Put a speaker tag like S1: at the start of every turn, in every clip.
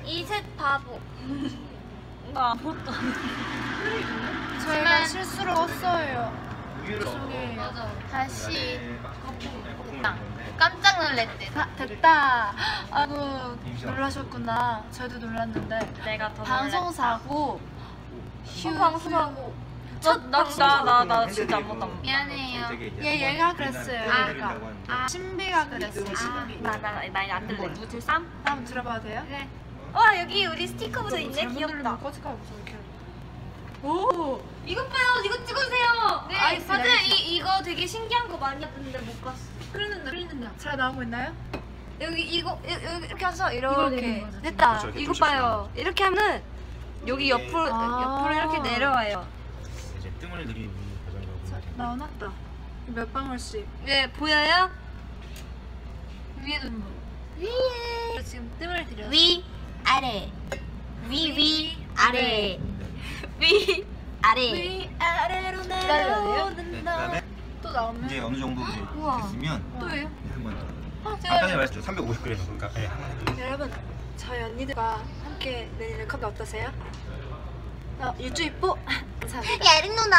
S1: 이셋 바보.
S2: 나 아무것도 안 해.
S3: 저희가 실수로 껐어요.
S1: 죄송해요.
S3: 맞아.
S1: 다시. 됐다. 깜짝 놀랐대.
S3: 됐다. 아이고 놀라셨구나. 저희도 놀랐는데.
S2: 내가 더
S3: 방송사고.
S1: 방송사고.
S2: 나 진짜 아무것도 안 해.
S1: 미안해요.
S3: 얘가 그랬어요. 얘가. 신비가 그랬어요. 신비.
S2: 나안 들래. 누구 들쌈?
S3: 한번 들어봐도 돼요?
S1: 그래. 와 여기 우리 스티커부터 있네. 귀엽다.
S3: 꺼질까 무서워 이렇게.
S1: 오 이것 봐요. 이거 찍으세요. 네.
S3: 알겠습니다,
S1: 맞아요.
S3: 알겠습니다.
S1: 이거 되게 신기한 거 많이 했는데 못 봤어.
S3: 흐르는다. 잘 나오고 있나요?
S1: 여기 이거 이렇게 해서
S3: 이걸
S1: 이렇게
S3: 내리는 거죠.
S1: 됐다.
S4: 그렇죠, 이렇게
S1: 이거
S4: 조심하면.
S1: 봐요. 이렇게 하면 여기 옆으로 이렇게 내려와요.
S4: 이제 뜸을 들이는 과정이라고 보면 됩니다.
S3: 나와놨다. 몇 방울씩.
S1: 네 보여요? 위에도 위에 지금 뜸을 들여. 위 아래 위 아래 위 아래 위 아래로 내려오는다.
S4: 네,
S3: 또 나오면?
S4: 이제 어느 정도 이제
S1: 우와.
S4: 됐으면
S1: 또예요?
S4: 한번 더.
S1: 제가
S4: 아까 전에 말했죠. 350g 그러니까 네, 하나 해줘요.
S3: 여러분, 저희 언니들과 함께 내리는 컵이 어떠세요? 유주 이뻐? 감사합니다.
S1: 야린 누나.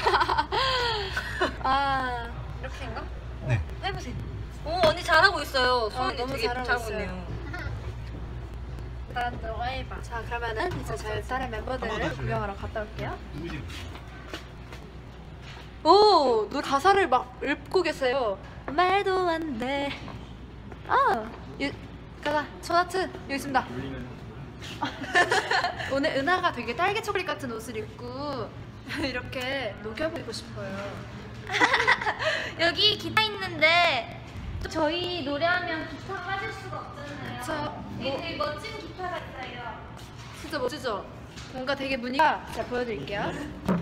S3: 아,
S1: 이렇게인가?
S4: 네.
S1: 해보세요. 오 언니 잘하고 있어요. 손이
S3: 너무
S1: 되게
S3: 잘하고
S1: 잘하고
S3: 있어요.
S1: 있네요.
S3: 난 너가 해봐. 자, 그러면은 이제 저희 다른 멤버들을 구경하러 갔다 올게요. 오, 노래 가사를 막 읊고 계세요. 말도 안 돼. 가자. 초나트 여기 있습니다. 오늘 은하가 되게 딸기 초콜릿 같은 옷을 입고 이렇게 녹여보고 싶어요.
S1: 여기 기타 있는데 저희 노래하면 기타 빠질 수가 없잖아요.
S3: 저
S1: 여기 되게 멋진 기타가 있어요.
S3: 진짜 멋지죠? 뭔가 되게 무늬가 제가 보여드릴게요.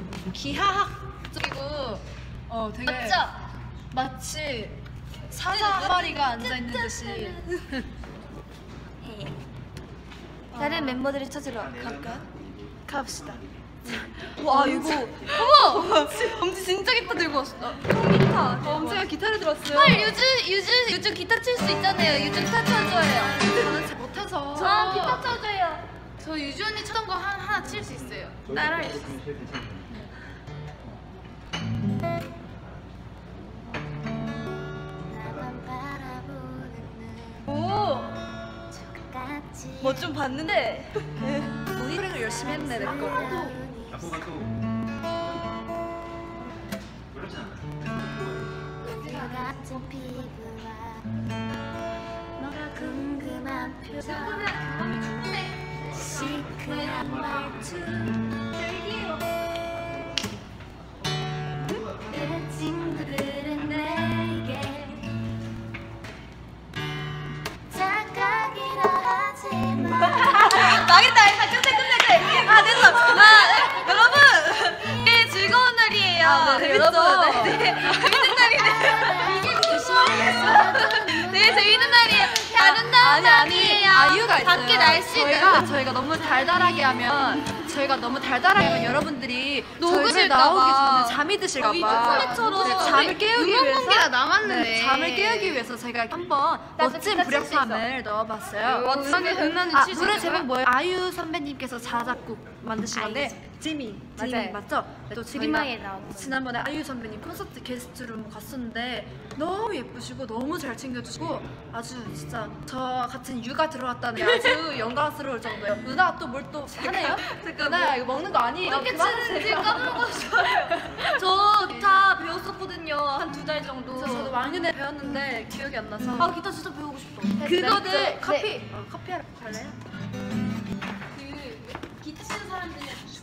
S3: 기하학적이고 되게
S1: 멋져?
S3: 마치 사자 한 마리가 앉아있는 듯이.
S1: 다른 멤버들을 찾으러
S3: 갈까요? 가봅시다.
S1: 와 이거 어머! 엄지 진짜 기타 들고 왔어. 통기타.
S3: 엄지가 기타를 들었어요.
S1: 헐 유주 기타 칠 수 있잖아요. 유주 기타 쳐줘요.
S3: 저는 잘 못해서.
S1: 저 기타 쳐줘요.
S3: 저 유주 언니 치던 거 하나 칠 수 있어요. 따라할 수 있어요.
S1: 오! 뭐 좀 봤는데
S3: 모니터링을 열심히 했네, 내 거.
S4: 앞으로가 또 그렇진 않아요.
S1: 너가 궁금한 표정 마음이 충분해. 시크한 말투 여기에요. 내 친구들은 내게 착각이라 하지마. 망했다. 끝내. 됐어. 여러분 이게 즐거운 날이에요. 재밌죠? 재밌는 날이네. 되게 재밌는 날이에요. 아름다운 날이에요.
S3: 이유가 있어요.
S1: 밖에 날씨가
S3: 저희가 너무 달달하게 하면 여러분들이
S1: 녹으실까
S3: 저희 나오기
S1: 봐.
S3: 전에 잠이 드실까 봐.
S1: 초콜릿처럼
S3: 잠을 깨우기
S1: 응원
S3: 위해서
S1: 공기가 남았는데.
S3: 잠을 깨우기 위해서 제가 한번 멋진 불협화음을 넣어봤어요. 노래 제목 뭐예요? 아이유 선배님께서 자작곡 만드신 건데 지미
S1: 맞아요.
S3: 맞죠? 또
S1: 드림아이에
S3: 저희가
S1: 나온 거.
S3: 지난번에 아이유 선배님 콘서트 게스트로 갔었는데 너무 예쁘시고 너무 잘 챙겨주시고 아주 진짜 저 같은 유가 들어왔다는 게 아주 영광스러울 정도예요. 은하 또 뭘 또 하네요? 은하야 이거 먹는 거 아니에요?
S1: 어떻게 치는지 까먹었어요. 저 기타 배웠었거든요. 한 2달 정도.
S3: 저도 왕년에 배웠는데 기억이 안 나서
S1: 아 기타 진짜 배우고 싶다.
S3: 그거를 커피하러 갈래요?
S1: 그 기타 치는 사람들이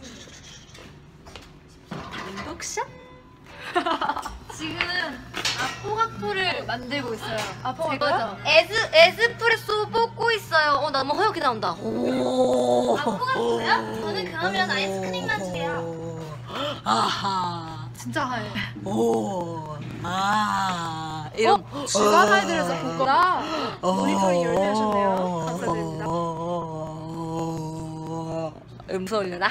S3: 단독샷?
S1: 지금 아포가토를 만들고 있어요.
S3: 아포가토요?
S1: 에스프레소 볶고 있어요. 너무 허옇게 나온다. 아포가토요? 저는 그러면 아이스크림만 주세요.
S2: 아하.
S3: 진짜 하얘.
S2: 이런.
S3: 주간아이들에서 본 거라 모니터링 열심히 하셨네요. 감사드립니다.
S2: 음소리나.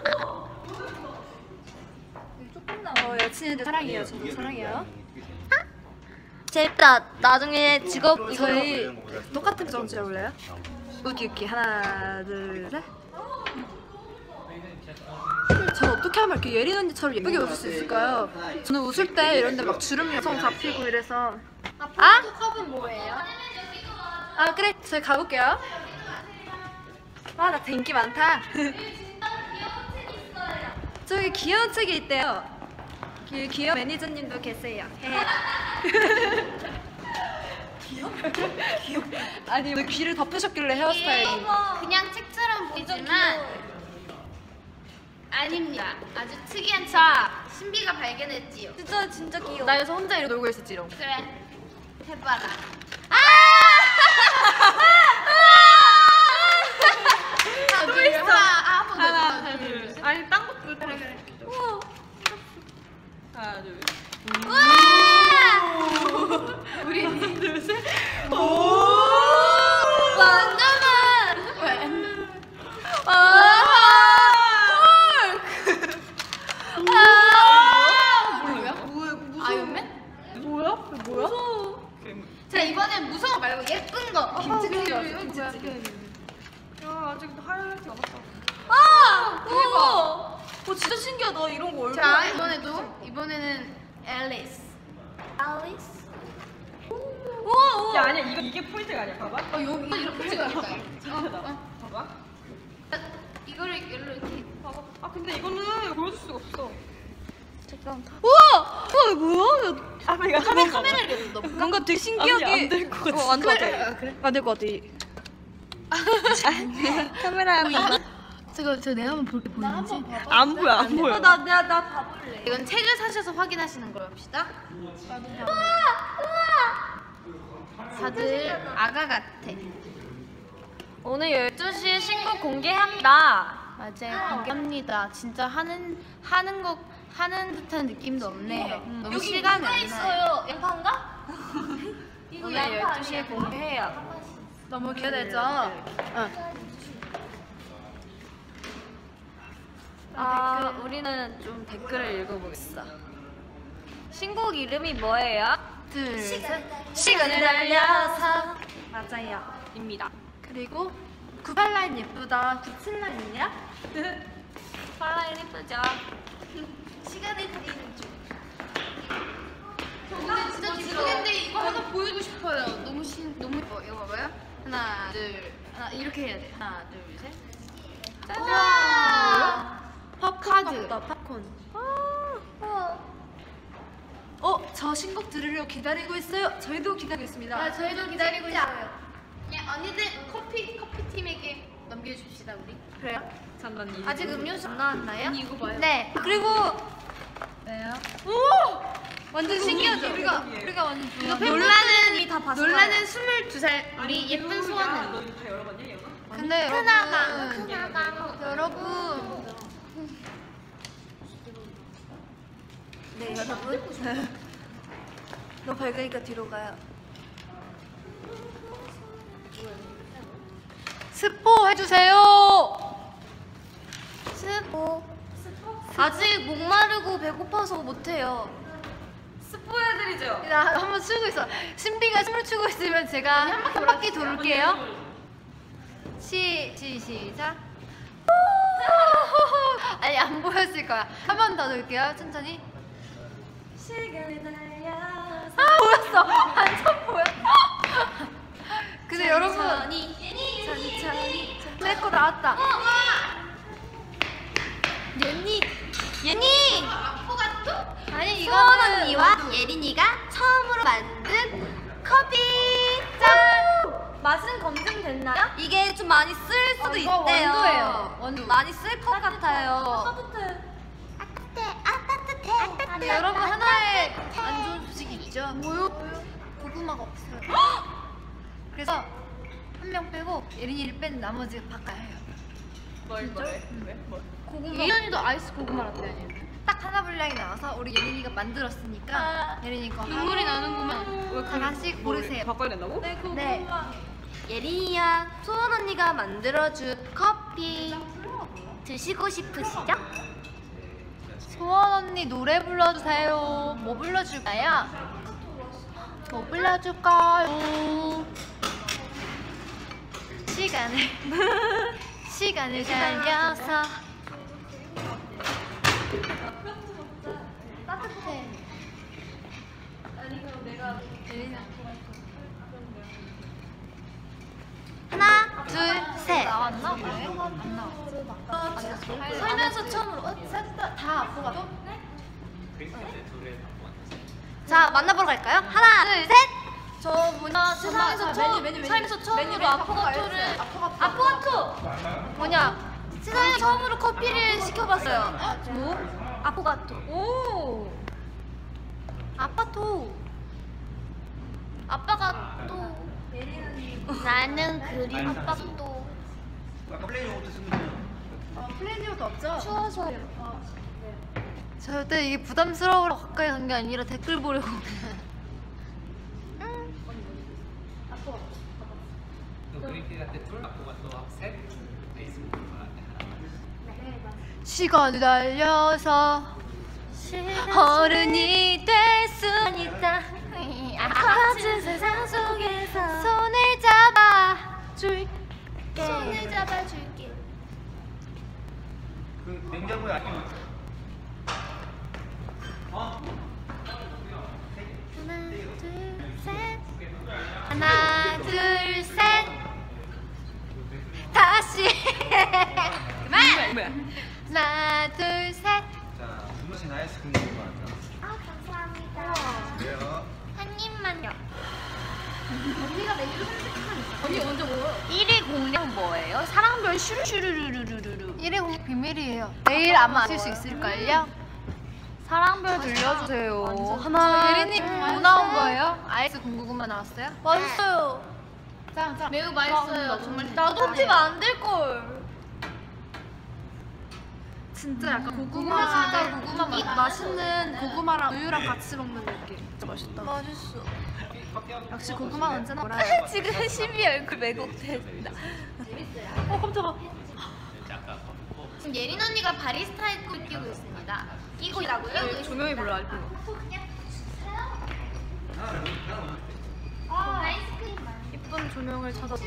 S1: 조금 나.
S3: 여친애들 사랑해요. 저도 사랑해요.
S1: 재밌다. 나중에 직업
S3: 저희 똑같은 거 좀 찍어볼래요? 웃기 하나 둘 셋. 저 어떻게 하면 이렇게 예린 언니처럼 예쁘게 웃을 수 있을까요? 저는 웃을 때 이런데 막 주름 여성 잡히고 이래서. 아?
S1: 컵은 뭐예요?
S3: 아 그래 저희 가볼게요. 아 나 인기 많다. 저기 귀여운 책이 있대요. 귀여운 매니저님도 계세요. 귀여워? 아니 왜 귀를 덮으셨길래 헤어스타일이.
S1: 그냥 책처럼 보이지만 아닙니다. 아주 특이한 차 신비가 발견했지요.
S3: 진짜 귀여워. 나 여기서 혼자 이러고 놀고 있었지롱.
S1: 그래 해봐라.
S3: 또 있어.
S1: 하나 둘 셋.
S2: 아니 딴 것도 그래. 하나 둘.
S3: 우리 둘 셋.
S1: 아이언맨?
S3: 뭐야?
S1: 자 이번엔 무서워 말고 예쁜 거.
S3: 김치찌개.
S2: 야 아직도 하이라이트 남았어.
S3: 대박. 진짜 신기하다. 이런 거 얼굴.
S1: 자 이번에는 앨리스.
S2: 야 아니야 이게 포인트가 아니야. 봐봐.
S1: 여기 이렇게 찍어야겠다.
S2: 봐봐.
S1: 이거를 이렇게.
S2: 봐봐. 아 근데 이거는 보여줄 수가 없어.
S3: 우와! 뭐야?
S2: 아 내가
S1: 카메라를 넣어.
S3: 뭔가 되게 신기하게.
S2: 안 될 것 같아.
S3: 안 될 것 같아. 안 될 것 같아. 카메라
S1: 저 내가 한번 볼게 보이는지.
S2: 안 보여 안 보여.
S3: 나 봐볼래.
S1: 이건 책을 사셔서 확인하시는 걸로 합시다. 다들 아가 같아.
S3: 오늘 12시에 신곡 공개합니다.
S1: 맞아요. 공개합니다. 진짜 하는 듯한 느낌도 없네요. 너무 실감이 안 나요.
S3: 양파인가?
S1: 오늘 12시에
S3: 공개해요. 너무 기대되죠? 우리는 좀 댓글을 읽어보겠어. 신곡 이름이 뭐예요?
S1: 둘, 셋.
S3: 시간을 달려서. 맞아요. 입니다. 그리고 98라인 예쁘다. 97라인이냐? 98라인 예쁘죠?
S1: 시간을 드리는 중. 근데 진짜 기쁘겠는데 이거 하나 보여주고 싶어요. 너무 예뻐. 이거 봐봐요. 하나 이렇게 해야 돼. 하나 둘 셋. 짜잔.
S3: 팝카드. 팝콘. 저 신곡 들으려 기다리고 있어요. 저희도 기다리고 있습니다.
S1: 저희도 기다리고 있어요. 언니들 커피 팀에게 넘겨줍시다 우리.
S3: 그래요? 잠깐
S1: 아직 음료수 안 나왔나요?
S3: 이거 봐요.
S1: 네.
S3: 그리고
S1: 왜요?
S3: 완전 신기하죠? 우리가 완전 좋아.
S1: 놀라는
S3: 다 봤어요.
S1: 놀라는 22살 우리 예쁜 소원은.
S2: 너다 열어봤냐 얘가?
S3: 근데
S1: 여러분.
S3: 네 여러분. 너 밝으니까 뒤로 가요. 스포 해주세요.
S1: 스포. 아직 목마르고 배고파서 못해요.
S3: 스포해드리죠.
S1: 나 한번 추고 있어. 신비가 춤을 추고 있으면 제가 한 바퀴 돌을게요. 시작. 아니 안 보였을 거야. 한 번 더 돌게요. 천천히.
S3: 시간을 달려서.
S1: 보였어. 완전 보였어. 근데 여러분
S3: 천천히
S1: 내거 나왔다. 예니. 아니
S3: 수원
S1: 이거는
S3: 언니와 예린이가 처음으로 만든 커피. 짠. 맛은 검증됐나요? 이게 좀 많이 쓸 수도
S1: 이거
S3: 있대요.
S1: 원두예요. 원두.
S3: 많이 쓸 것 같아요.
S1: 근데 여러분 하나의 안 좋은 소식이 있죠. 뭐요? 고구마가 없어요. 그래서 한 명 빼고 예린이를 뺀 나머지 바꿔야 해요.
S2: 뭘?
S1: 고구마. 예린이도 아이스 고구마 라떼 아니에요? 딱 하나 분량이 나와서 우리 예린이가 만들었으니까 예린이 거 눈물이 나는구만. 하나씩 고르세요.
S2: 바꿔야 된다고?
S1: 네.
S3: 예린이야, 소원 언니가 만들어준 커피 드시고 싶으시죠?
S1: 소원 언니 노래 불러주세요. 뭐 불러줄까요? 뭐 불러줄까요? 시간 시간을 달려서 따뜻해. 하나, 둘, 셋. 나왔나? 왜? 안 나왔어. 살면서 처음으로 다 아프가도? 자, 만나보러 갈까요? 하나, 둘, 셋. 저 뭐냐 세상에서 처음 살면서 처음으로 아포가토 뭐냐 세상에서 처음으로 커피를 시켜봤어요. 뭐? 아포가토. 오. 아빠토. 아빠가 또 나는 그림 아빠가 또
S4: 플레이어부터 쓰면
S3: 플랜이어도 없죠?
S1: 추워서 절대 이게 부담스러워서 가까이 간 게 아니라 댓글 보려고. 시간을 달려서 어른이 될 수 있다. 아파진 세상 속에서 손을 잡아줄게. 손을 잡아줄게.
S4: 그 냉장고에 아니면
S1: 하나 둘 셋. 다시. 그만. 하나 둘 셋.
S4: 자, 주무신 아이스크림 먹을 것 같다.
S1: 아 감사합니다.
S4: 그래요.
S1: 한 입만요.
S3: 언니가 메뉴를 선택한 언니 먼저 먹어요.
S1: 1위 공략 뭐예요? 사랑별 슈르슈르르르르. 1위 공략 비밀이에요. 내일 아마 아실 수 있을걸요? 사랑별 들려주세요. 하나. 예린님 뭐 나온 거예요? 아이스 군고구마 나왔어요? 맛있어요. 자, 매우 맛있어요. 정말 나도 합치면 안 될 걸.
S3: 진짜 약간
S1: 고구마 고구마
S3: 이 맛있는 고구마랑 우유랑 같이 먹는 느낌. 진짜 맛있다.
S1: 맛있어.
S3: 역시 고구마 언제나 뭐라.
S1: 지금 신비 얼굴 왜곡됐다.
S3: 깜짝아.
S1: 지금 예린 언니가 바리스타의 꿈을 끼고 있습니다. 끼고 있다고요?
S2: 조명이 별로 안 좋아.
S1: 아이스크림
S2: 예쁜 조명을 찾아서.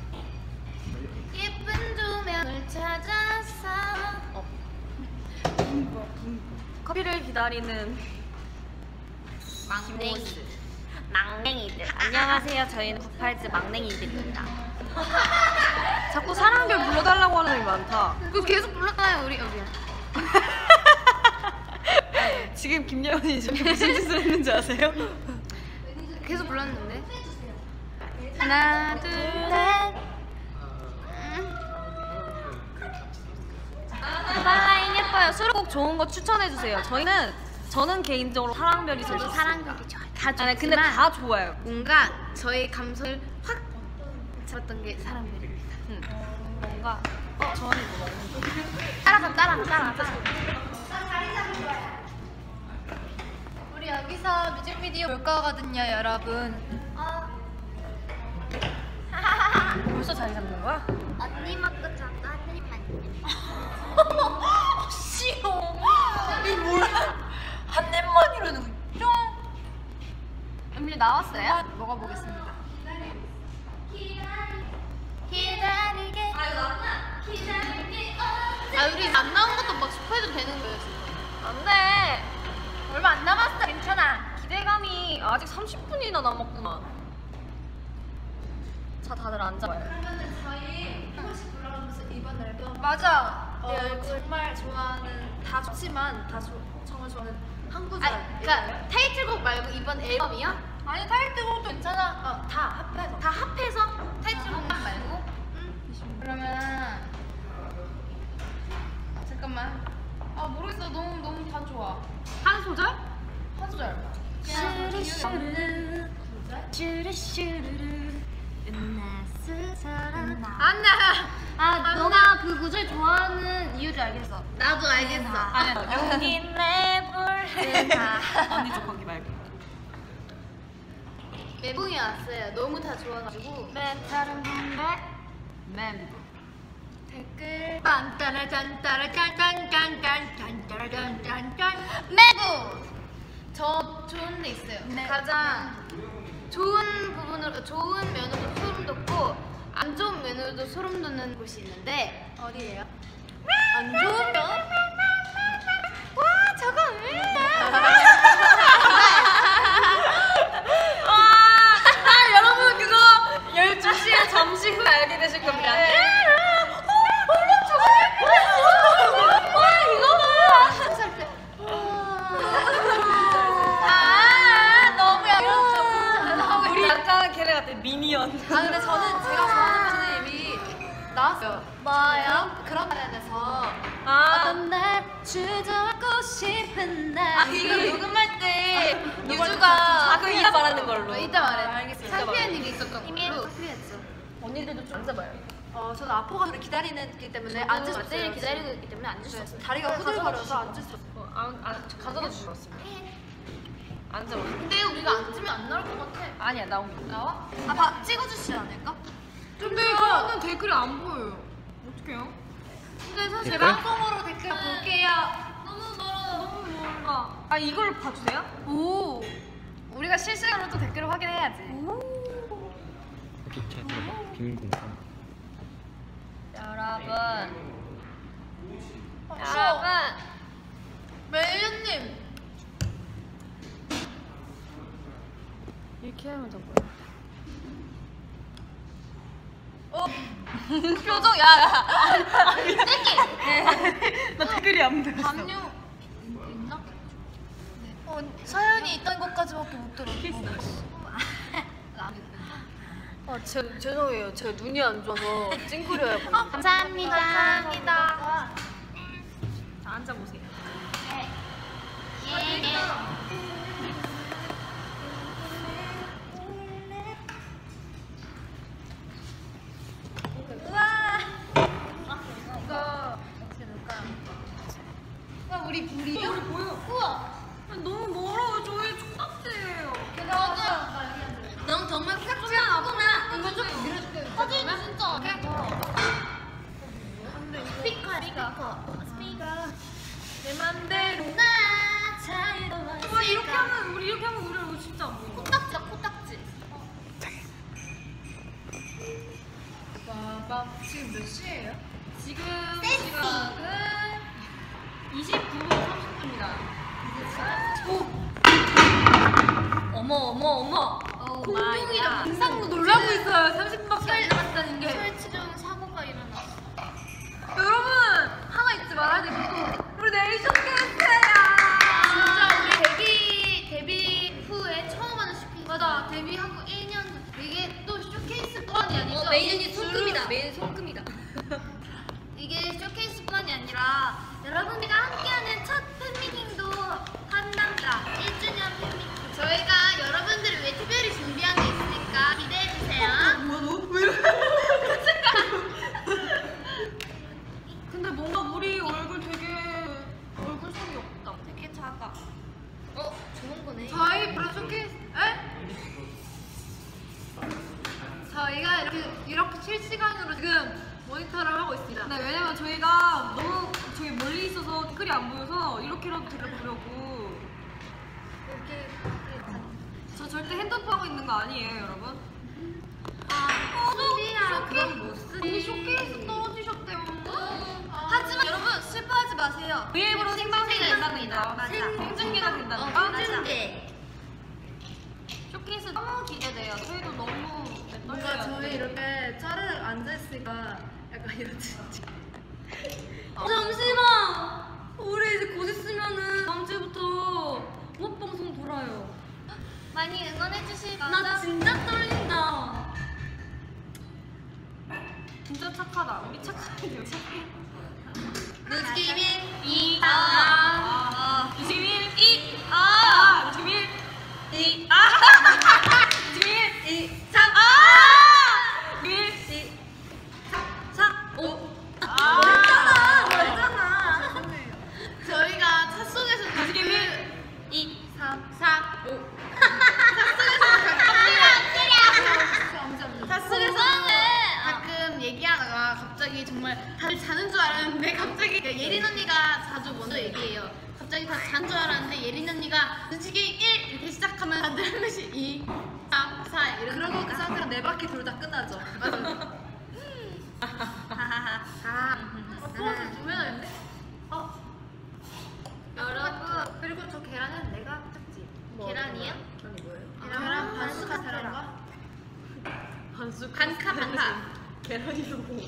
S1: 예쁜 조명을 찾아서.
S2: 커피를 기다리는
S1: 망냉이들.
S2: 안녕하세요. 저희는 98즈 망냉이들입니다. 자꾸 사랑별 불러달라고 하는 애이 많다.
S1: 그거 계속 불렀잖아요 우리 여기.
S2: 지금 김예원이 지금 무슨 짓을 했는지 아세요?
S1: 계속 불렀는데. 하나 둘 셋.
S2: 사랑이 예뻐요. 수록곡 좋은 거 추천해주세요. 저는 개인적으로 사랑별이 제일 좋아요.
S1: 사랑극이 좋아요. 다 좋지만
S2: 근데 다 좋아요.
S1: 뭔가 저희 감성을 확 잡았던 게 사랑별입니다.
S2: 뭔가 저는 뭐
S1: 따라가. 우리 여기서 뮤직비디오 볼 거거든요, 여러분.
S2: 벌써 자리 잡는 거야?
S1: 언니 먹고 저도 한 입만. 싫어. 이 뭐야? 한 입만 이러는 거. 쫑. 음료 나왔어요? 먹어보겠습니다. 기다리게. 우리 안 나온 것도 막 스포해도 되는 거예요 지금.
S2: 안 돼.
S1: 얼마 안 남았어. 괜찮아.
S2: 기대감이 아직 30분이나 남았구나. 자, 다들 앉아봐요.
S3: 그러면은 저희 한 번씩 불러가면서 이번 앨범
S1: 맞아.
S3: 정말 좋아하는 다 좋지만 정말 좋아하는 한 구절.
S1: 그러니까 타이틀곡 말고 이번 앨범이요? 아니 타이틀곡도 괜찮아.
S3: 다 합해서.
S1: 다 합해서 타이틀곡만 말고. 그러면 잠깐만. 모르겠어. 너무 다 좋아.
S2: 한 소절?
S1: 한 소절. 너가 그 구절 좋아하는 이유를 알겠어. 나도 알겠어.
S2: 여기 내볼 언니 쪽 거기 말고.
S1: 멘붕이 왔어요. 너무 다 좋아가지고.
S2: 멘탈은 분배 멘붕.
S1: 댓글 딴따라짠따라짠짠짠짠짠짠짠짠 멘붕. 저 좋은 데 있어요. 가장 좋은 부분으로 좋은 면으로 소름 돋고 안 좋은 면으로도 소름 돋는 곳이 있는데
S3: 어디예요?
S1: 안 좋은 면? 와 저거
S2: 여러분 그거 12시에 점심 후에 알게 되실 겁니다. 우리 약간 걔네 같아 미니언.
S3: 근데 저는 제가 좋아하는 편이 이미 나왔어요.
S1: 뭐요?
S3: 그런 말에 대해서
S1: 어떤 날 주저하고 싶은 날
S2: 이거 녹음할 때 유주가 그거 이따 말하는 걸로.
S1: 이따 말해.
S3: 알겠어요.
S1: 창피한 일이 있었던
S3: 이미
S1: 걸로.
S3: 창피했죠.
S2: 언니들도 좀 앉아봐요.
S3: 저는 아포가를 기다리기 때문에 앉을 수
S1: 맞대를
S3: 없어요.
S1: 기다리고 있기 때문에 앉을 수 없어요.
S3: 다리가 후들거려서 앉을 수 없어요.
S2: 가져다 주셨습니다. 앉아봐.
S1: 근데 우리가 앉으면 안 나올 것 같아.
S2: 아니야 나옵니다.
S1: 나와?
S3: 찍어주시지 않을까?
S2: 근데 그거는 댓글이 안 보여요. 어떡해요?
S1: 근데 사실
S5: 댓글?
S1: 방송으로 댓글 볼게요.
S2: 너무 멀어. 아 이걸 봐주세요?
S1: 오. 우리가 실시간으로 또 댓글을 확인해야지.
S5: 이렇게 잘 들어봐. 비밀 공간.
S2: 여러분.
S1: 멜류님.
S2: 이렇게 하면 더 보여.
S1: 표정 야.
S2: 나 댓글이 안 보여.
S1: 담요 있나? 사연이 있던 것까지밖에 못 들었어.
S2: 죄송해요. 제가 눈이 안 좋아서 찡그려요.
S1: 감사합니다. 감사합니다.
S2: 자, 앉아보세요.
S1: 우리 불이요?
S2: 우리 보여.
S1: 우와.
S2: 너무 멀어. 저희 촉박지예요.
S1: 넌 정말 팩트야 나구나. 이거 좀 밀어줄게. 사진 진짜. 스피커.
S2: 내 맘대로.
S1: 나 자유로워.
S2: 와 이렇게 하면 우리 진짜 안 보여.
S1: 코딱지다 코딱지.
S3: 지금 몇 시예요?
S2: 지금 시각은 29분 30분입니다. 어머.
S1: 공중이다.
S2: 공상으로 놀라고 있어요. 30분밖에 안 남았다는 게.
S1: 설치중 사고가 일어났어.
S2: 여러분 하나 잊지 말아야 될 거. 우리 내일 쇼케이스야.
S1: 진짜 우리 데뷔 후에 처음 하는 쇼케이스. 맞아. 데뷔하고 1년. 이게 또 쇼케이스뿐이 아니죠?
S2: 메인이 손금이다. 메인 손금이다.
S1: 이게 쇼케이스뿐이 아니라 여러분들과 함께하는 첫 팬미팅도 한답니다. 1주년 팬미팅. 저희가 여러분들을 위해 특별히 준비한 게 있으니까 기대해주세요.
S2: 뭐야 너? 왜 이래? 근데 뭔가 우리 얼굴 되게 얼굴색이 없다.
S1: 되게 작아. 좋은 거네.
S3: 저희 바로 쇼케이스 저희가 이렇게 실시간으로 지금 모니터를 하고 있습니다.
S2: 네, 왜냐면 저희가 너무 저기 멀리 있어서 댓글이 안 보여서 이렇게라도 들어보려고.
S3: 이렇게
S2: 저 절대 핸드폰 하고 있는 거 아니에요, 여러분?
S1: 소리야. 그럼 못 쓰지.
S2: 언니 쇼케이스 떨어지셨대요.
S1: 하지만 여러분 슬퍼하지 마세요.
S2: 브이앱으로 생방송이 된답니다.
S1: 맞아.
S2: 생중계가 된답니다.
S1: 생중계.
S2: 쇼케이스 너무 기대돼요. 저희도 너무
S3: 뭔가 저희 이렇게 차례 앉아있으니까 약간 이렇지.
S2: 잠시만! 우리 이제 곧 있으면은 다음 주부터 음악방송 돌아요.
S1: 많이 응원해주시고.
S2: 나 진짜 떨린다. 진짜 착하다. 우리 착하네요.
S1: 느낌이
S2: 21 21
S1: 저희가 차 속에서 그 2, 3, 4, 5 차 속에서는 가끔 얘기하다가 갑자기 정말 다들 자는 줄 알았는데 갑자기 예린 언니가 자주 먼저 얘기해요. 갑자기 다 잔 줄 알았는데 예린 언니가 솔직히 1 이렇게 시작하면 다들 한 명씩 2, 3, 4 이런
S3: 그러고 그 상태로 4바퀴 돌다 끝나죠.
S1: 맞아.
S3: 포즈 두 개나 있네?
S2: 여러분
S3: 그리고 저 계란은 내가 쳤지.
S2: 계란이요?
S1: 계란이 뭐예요?
S3: 계란 반숙 카스테라인가?
S1: 반숙.
S2: 반카.
S1: 계란이 너무.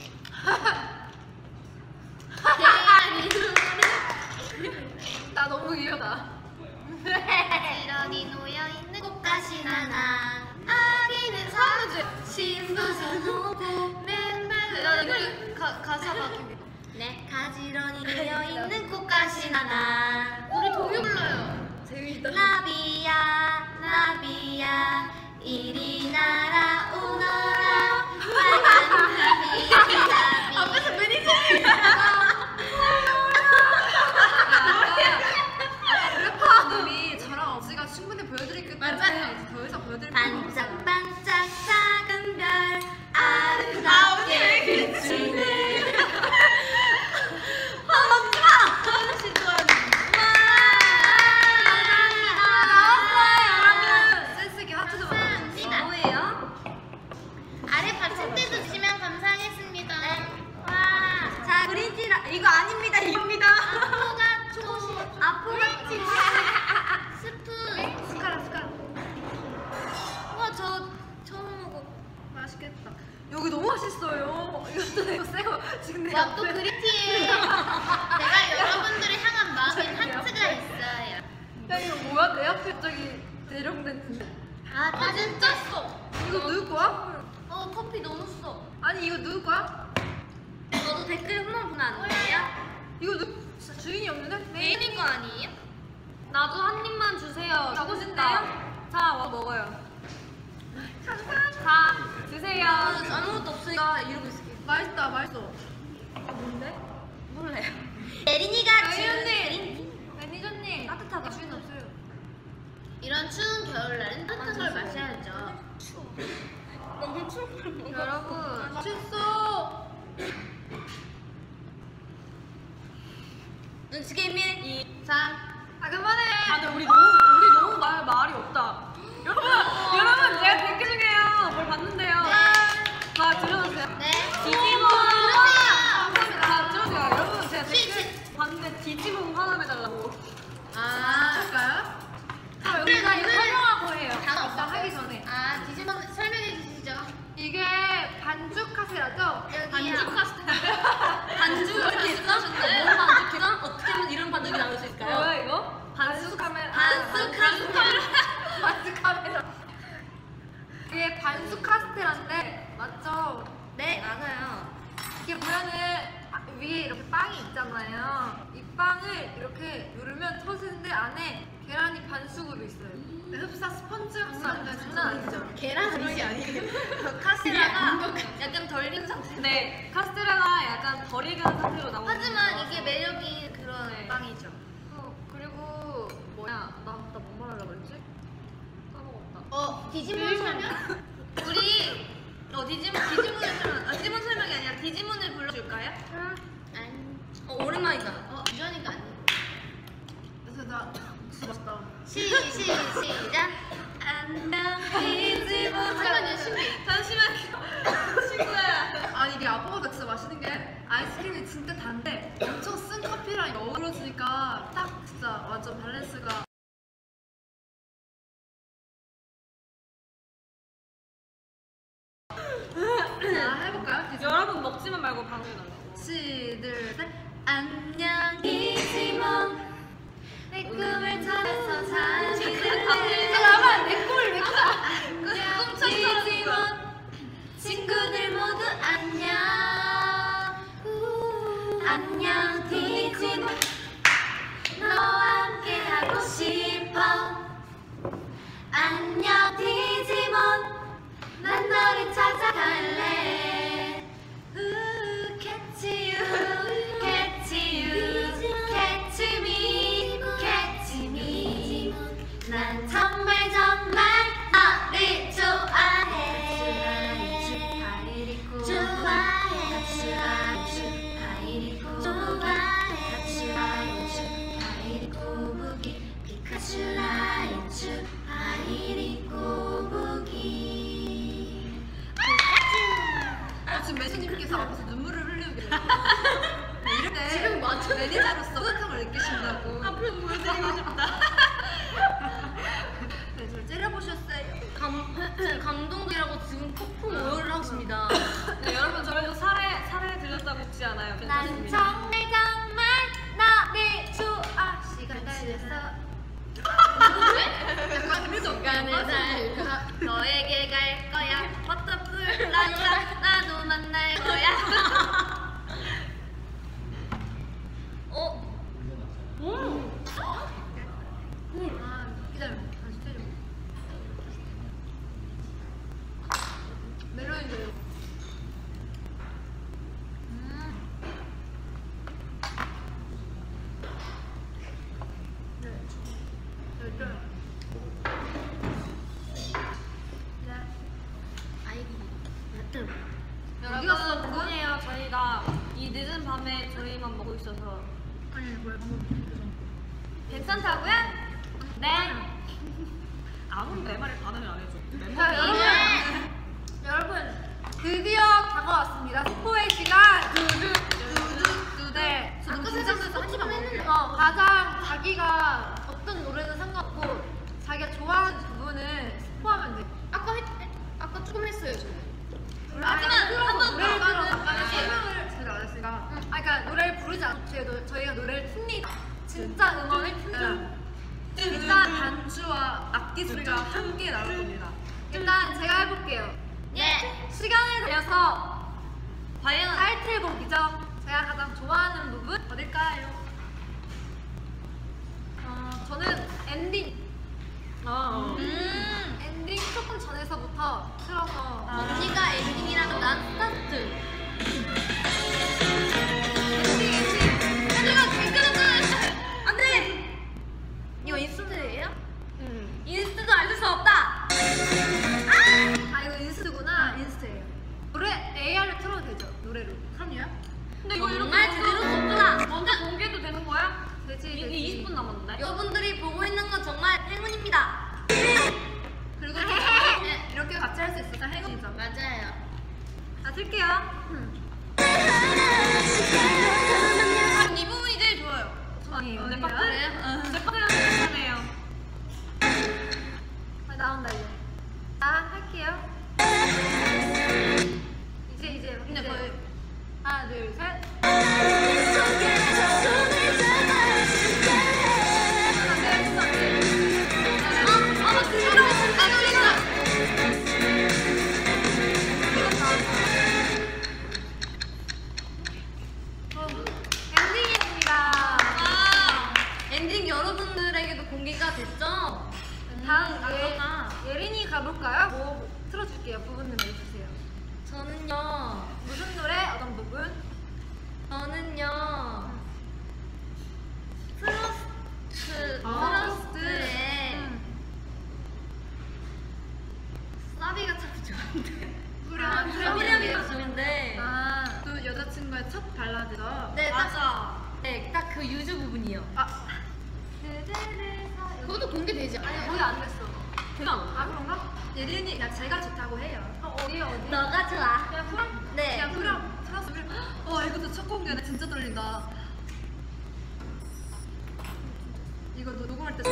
S3: 나 너무 귀여다.
S2: 지런이 놓여있는 꽃가시 하나 아기는 서무지 신부선 오고 맨발
S3: 가사가
S2: 네 가지런히 놓여있는 꽃가시 하나
S3: 우리 동요 불러요.
S1: 재밌다.
S2: 나비야 이리 날아오너라 빨간 나비
S3: 앞에서 매니저. 래퍼님이 저랑 어지가 충분히 보여드릴 것 같아요. 이제 더 이상 보여드릴 거 없어요.
S2: 반짝반짝 작은 별 아름답게 비추네
S3: 센스 있게 하트도 만들었어.
S2: 뭐예요? 아래 받침대도 주시면 감사하겠습니다. 와, 자 그린티 이거 아닙니다. 이겁니다. 아포가 초시 아포가 치 스푼.
S3: 숟가락.
S2: 와, 저 처음 먹어.
S3: 맛있겠다. 여기 너무 맛있어요. 이것도 내가 새거 지금 내
S2: 와, 또
S3: 앞에.
S2: 그린티에 내가 여러분들을 향한 마음에 하트가 있어요.
S3: 야 이거 뭐야? 내 앞에 갑자기 대령된.
S2: 아, 진짜 써.
S3: 이거 누구 거야?
S2: 커피 너무 써.
S3: 아니 이거 누구 거야?
S2: 너도 댓글 한번 보면 안 돼요?
S3: 이거 주인이 없는데?
S2: 메인인 거 아니에요?
S1: 나도 한 입만 주세요.
S3: 주고
S1: 주고
S3: 싶다.
S1: 싶다. 자, 와 먹어요. 자, 드세요.
S2: 아무것도 없으니까
S3: 이러고 있을게. 맛있다, 맛있어. 뭔데?
S1: 몰라요.
S2: 예린이가 준
S3: 매니저님. 매니저님.
S1: 따뜻하다.
S3: 주인 없어요.
S2: 이런 추운 겨울날은 따뜻한 걸 마셔야죠.
S1: 너무 추운 걸
S3: 여러분. 맛있어.
S2: 눈치게임이
S3: 자, 그만해.
S1: 아, 근데 우리 너무 말이 없다. 여러분, 제가 댓글 중에요. 뭘 봤는데요. 자, 들어주세요.
S2: 네.
S1: 디지몬.
S2: 들어주세요.
S1: 자, 들어주세요. 여러분, 제가 댓글 봤는데 디지몬 화남해달라고.
S3: 할까요?
S1: 우리가 이거 설명하고 해요.
S2: 단어
S3: 일단 하기 전에.
S2: 디지몬 설명해 주시죠.
S3: 이게 반죽 카스테라죠?
S2: 반죽
S1: 반죽을 이렇게 써주는데 너무 반죽해서 어떻게 하면 이런 반죽이 나올 수 있을까요? 뭐야 이거?
S3: 반숙 카메라. 반숙 카메라. 이게 반숙 카스테라인데 맞죠?
S2: 네, 맞아요.
S3: 이게 보면은 위에 이렇게 빵이 있잖아요. 이 빵을 이렇게 누르면 터지는데 안에 계란이 반숙으로 있어요. 흡사 스펀지 흡사인데 장난 아니죠?
S2: 계란 그릇이 아니에요. 카스테라가 약간 덜 익은 상태.
S1: 네, 카스테라가 약간 덜 익은 상태로 나오는
S2: 하지만
S1: 거라서.
S2: 이게 매력이 그런
S1: 네.
S2: 빵이죠.
S1: 그리고 뭐야? 나 뭐 말하려고 그랬지? 까먹었다.
S2: 디지몬 설명? 우리 디지몬 설명이 아니라 디지몬을 불러줄까요? 아니.
S1: 오랜만이다.
S2: 유전이가 아니에요.
S3: 그래서 나 진짜 맛있다.
S2: 시작. 안녕 디지몬. 잠시만요. 친구야.
S3: 아니 이게 아보가도 진짜 맛있는 게 아이스크림이 진짜 단데 엄청 쓴 커피랑 이거 어우러지니까 딱 진짜 완전 밸런스가. 자 해볼까요?
S1: 여러분 먹지만 말고 방송에 나와요.
S3: 둘, 셋.
S2: 안녕 디지몬. 내 꿈을 찾아서 사실은
S3: 잠깐만 내 꿈을 왜
S2: 디지몬 친구들 모두 안녕. 안녕 디지몬 너와 함께 하고 싶어. 안녕 디지몬 난 너를 찾아갈래. Catch you, catch you, catch me, catch me. 난 정말 너를 좋아해. 피카츄 라이츄 하이리 꼬부기.
S3: 지금 매수님께서 앞에서 눈물을 흘리고 계세요. 이럴 때
S1: 지금 맞춰.
S3: 매니저로서 뿌듯함을 느끼신다고.
S2: 앞으로 보여드리고 싶다.
S3: 네, 저를 째려보셨어요.
S1: 감동이라고 지금 폭풍 오열을 하십니다.
S2: 네, 여러분 저희도 사례 들렸다고 웃지 않아요.
S1: 난
S2: 괜찮습니다.
S1: 정말 나를 좋아.
S3: 시간 달려서.
S1: 시간을 달려 너에게 갈 거야. 버터풀 난다 나도 만날 거야.
S3: 아, 기다려. 다시 때려. 멜론인데요. 네. 네.
S2: 여러분 죄송해요. 저희가 이 늦은 밤에 저희만 먹고 있어서
S3: 아니, 뭐야,
S2: 괜찮다고요? 네. 아무도 내 말에 반응을 안 해줘.
S3: 자, 여러분, 드디어 다가왔습니다. 스포의 시간. 네, 저도 긴장돼서 한 시간 먹을게요. 가장 자기가 어떤 노래는 상관없고 자기가 좋아하는 부분을 스포하면 돼.
S1: 아까 조금 했어요 저는.
S3: 하지만
S1: 한번
S3: 노래를
S1: 들어가면
S3: 들어서
S1: 안 돼.
S3: 설명을 제가 안 했으니까. 그러니까 노래를 부르지 않더라도 저희가 노래를 틉니다. 진짜 음원을 틉니다. 일단 반주와 악기 소리가 함께 나올 겁니다. 일단 제가 해볼게요.
S1: 네.
S3: 시간을 달려서 과연 타이틀곡이죠. 제가 가장 좋아하는 부분 어딜까요? 저는 엔딩. 엔딩 조금 전에서부터 틀어서
S1: 언니가 엔딩이라면 난 스타트.
S3: 내가 댓글은
S1: 안돼. 이거 인스트예요? 인스트도 알 수 없다.
S3: 아 이거 인스트구나. 인스트예요. 노래 AR로 틀어도 되죠? 노래로. 그럼요.
S2: 근데 이거
S1: 정말
S2: 이렇게
S1: 제대로 썼구나.
S2: 먼저 공개도 되는 거야?
S3: 되지.
S2: 이게 20분 남았는데?
S1: 여러분들이 보고 있는 건 정말 행운입니다.
S3: 그리고 이렇게 같이 할 수 있어서 행운이죠.
S1: 맞아요.
S3: 자 틀게요.
S1: 이 부분이 제일 좋아요.
S3: 아니에요.
S2: 내 파트?
S3: 그래요?
S2: 내 파트는 괜찮아요.
S3: 나온다 이제. 할게요. 이제.
S1: 근데 거의
S3: 하나 둘 셋.
S1: 엔딩 여러분들에게도 공개가 됐죠?
S3: 다음 예린이 가볼까요? 뭐 틀어줄게요. 부분 내주세요.
S1: 저는요.
S3: 무슨 노래? 어떤 부분?
S1: 저는요. 프로스트의 사비가 참 좋은데. 사비가 좋은데.
S3: 또 여자친구의 첫 발라드죠.
S1: 네, 맞아. 네, 딱 그 유주 부분이요. 그것도 공개되지 않아요?
S3: 아니 거의 안 됐어.
S2: 되지 않아?
S3: 그런가? 예린이 야 제가 좋다고 해요. 어디?
S1: 너가 좋아.
S3: 그냥 후렴?
S1: 네.
S3: 그냥 후렴 틀었으면 이것도 첫 공개네. 진짜 떨린다. 이거 녹음할 때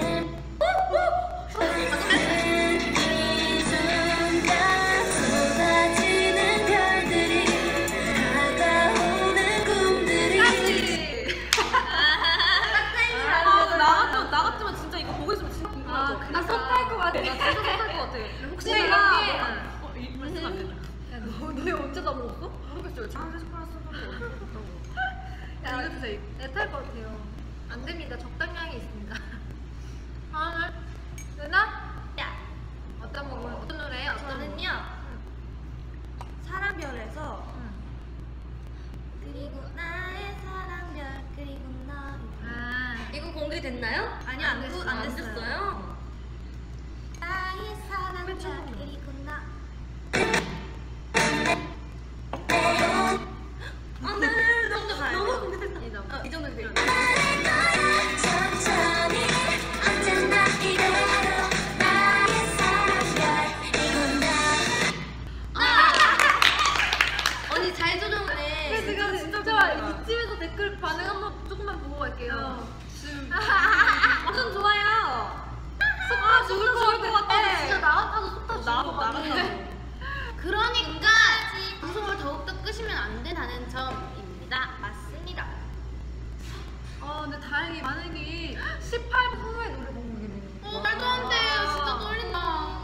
S2: 나 같으면 진짜 이거 보고 있으면 진짜 궁금할 것 같아.
S3: 나 섭할 것 같아.
S2: 나 진짜 섭할 것 같아.
S3: 혹시
S2: 근데
S3: 이렇게
S2: 이거 쓰면 안 되나?
S3: 너희 언제 다 먹었어?
S2: 모르겠어요. 장에서 팔았어.
S3: 야 이거 주세요. 애탈 것 같아요. 안 됩니다. 적당량이 있습니다. 다음은 누나?
S1: 야,
S3: 어떤 부분? 어떤 노래예요?
S1: 저는요. 사랑별에서 그리고 나의 사랑별 그리고 나 이거 공개됐나요?
S3: 아니요, 안 됐어요.
S1: 안 됐어요. 나의 사랑별 그리고 나. 네, 너무 공개됐다. 이 정도 돼요.
S3: 이쯤에서 댓글 반응 한번 조금만 보고 갈게요.
S2: 완전 좋아요.
S3: 아 좋을 것 같아.
S1: 진짜 나 같아도 속 다
S2: 나도
S1: 죽을 것 같아.
S2: 그러니까 방송을 더욱더 끄시면 안 된다는 점입니다. 맞습니다.
S3: 근데 다행히 반응이 18분 후에 노래 공개네요.
S1: 말도 안 돼. 진짜 떨린다.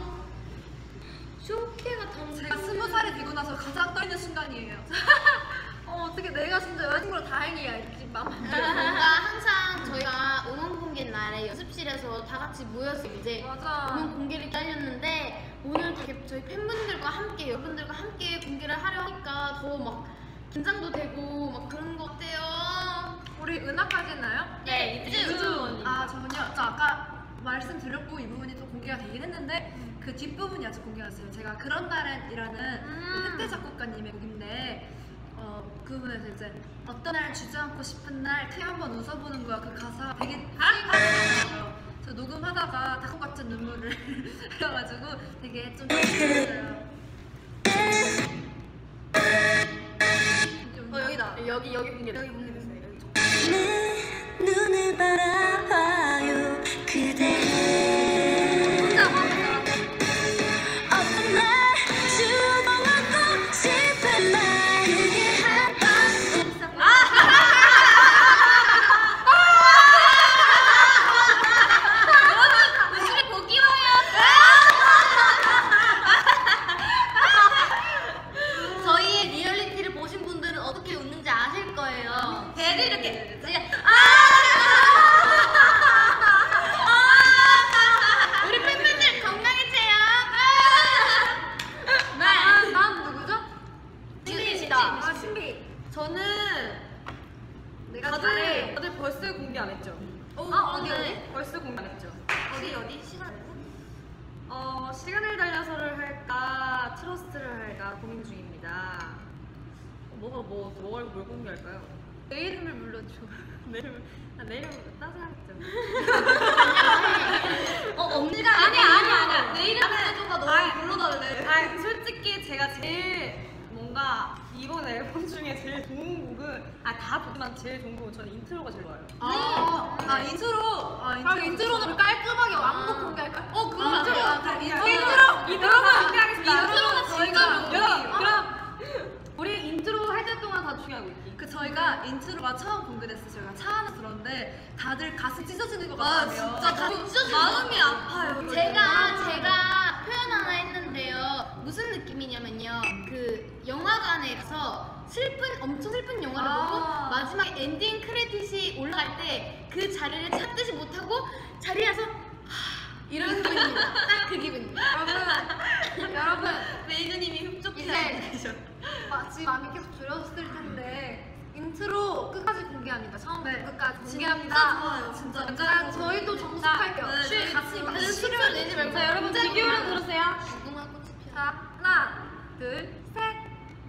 S2: 쇼케가 더
S3: 제가 20살이 되고 나서 가장 떨리는 순간이에요. 어떻게 내가 진짜 여자친구랑 다행이야 이렇게 마음 안 들어.
S1: 뭔가 항상 저희가 응원 공개 날에 연습실에서 다 같이 모여서 이제
S3: 맞아.
S1: 응원 공개를 기다렸는데 오늘 이렇게 저희 팬분들과 함께 여러분들과 함께 공개를 하려 하니까 더 막 긴장도 되고 막 그런 것 같아요.
S3: 우리 은하까지 했나요?
S1: 네,
S2: 유주 언니.
S3: 저는요. 저 아까 말씀드렸고 이 부분이 또 공개가 되긴 했는데 그 뒷부분이 아직 공개가 됐어요. 제가 그런 날엔이라는 흑대 작곡가님의 곡인데 그 부분에서 이제 어떤 날 주저앉고 싶은 날 티 한번 웃어보는 거야. 그 가사가 되게 스윗하더라고요. 저 녹음하다가 닭콩 같은 눈물을 흘려가지고 되게 좀 떨렸어요.
S1: 여기다. 여기 공개됐어요.
S5: 눈을 바라봐요 그대 어떤 날 주워하고 싶은 말 그게
S1: 무슨 보기 와요. 저희의 리얼리티를 보신 분들은 어떻게 웃는지 아실 거예요. 배를 이렇게 우리 팬분들 건강해져요.
S3: 다음 누구죠?
S1: 신비입니다.
S3: 신비.
S2: 저는
S3: 내가 잘해.
S2: 다들 벌써 공개 안 했죠?
S1: 어디?
S2: 벌써 공개 안 했죠?
S1: 어디? 시간?
S2: 시간을 달려서를 할까 트러스트를 할까 고민 중입니다. 뭘 공개할까요?
S3: 내 이름을 불러줘.
S2: 내일 따서 하겠죠.
S1: 언니가
S2: 아니야.
S1: 내 이름 불러줘가 너무 불러달래.
S2: 솔직히 제가 제일 뭔가 이번 앨범 중에 제일 좋은 곡은 다 좋지만 제일 좋은 곡은 저는 인트로가 제일 좋아요.
S3: 인트로. 그럼 인트로는 깔끔하게 완곡 공개할까요?
S1: 그럼
S2: 인트로 공개하겠습니다.
S1: 인트로가 진짜
S2: 여러분 그럼 우리 인트로 할 때 동안 다 중요하고 있기.
S3: 저희가 인트로가 처음 공개됐어요. 저희가 차 안에서 들었는데 다들 가슴 찢어지는 것 같아요.
S1: 진짜 가슴 찢어지는
S3: 마음이 아파요.
S1: 제가 표현 하나 했는데요. 무슨 느낌이냐면요. 그 영화관에서 엄청 슬픈 영화를 보고 마지막 엔딩 크레딧이 올라갈 때 그 자리를 찾지 못하고 자리에서 이런 기분입니다. 딱 그 기분입니다.
S3: 여러분
S1: 메이드님이 흡족해.
S3: 지금 마음이 계속 졸였을 텐데 인트로 끝까지 공개합니다. 처음부터 끝까지 공개합니다.
S1: 진짜 좋아요. 진짜.
S3: 저희도 정숙할게요.
S1: 술 같이 마시고 술을 내지 말고.
S2: 자 여러분 비교를 들으세요.
S1: 무궁화 꽃이 피어.
S3: 자, 하나, 둘, 셋.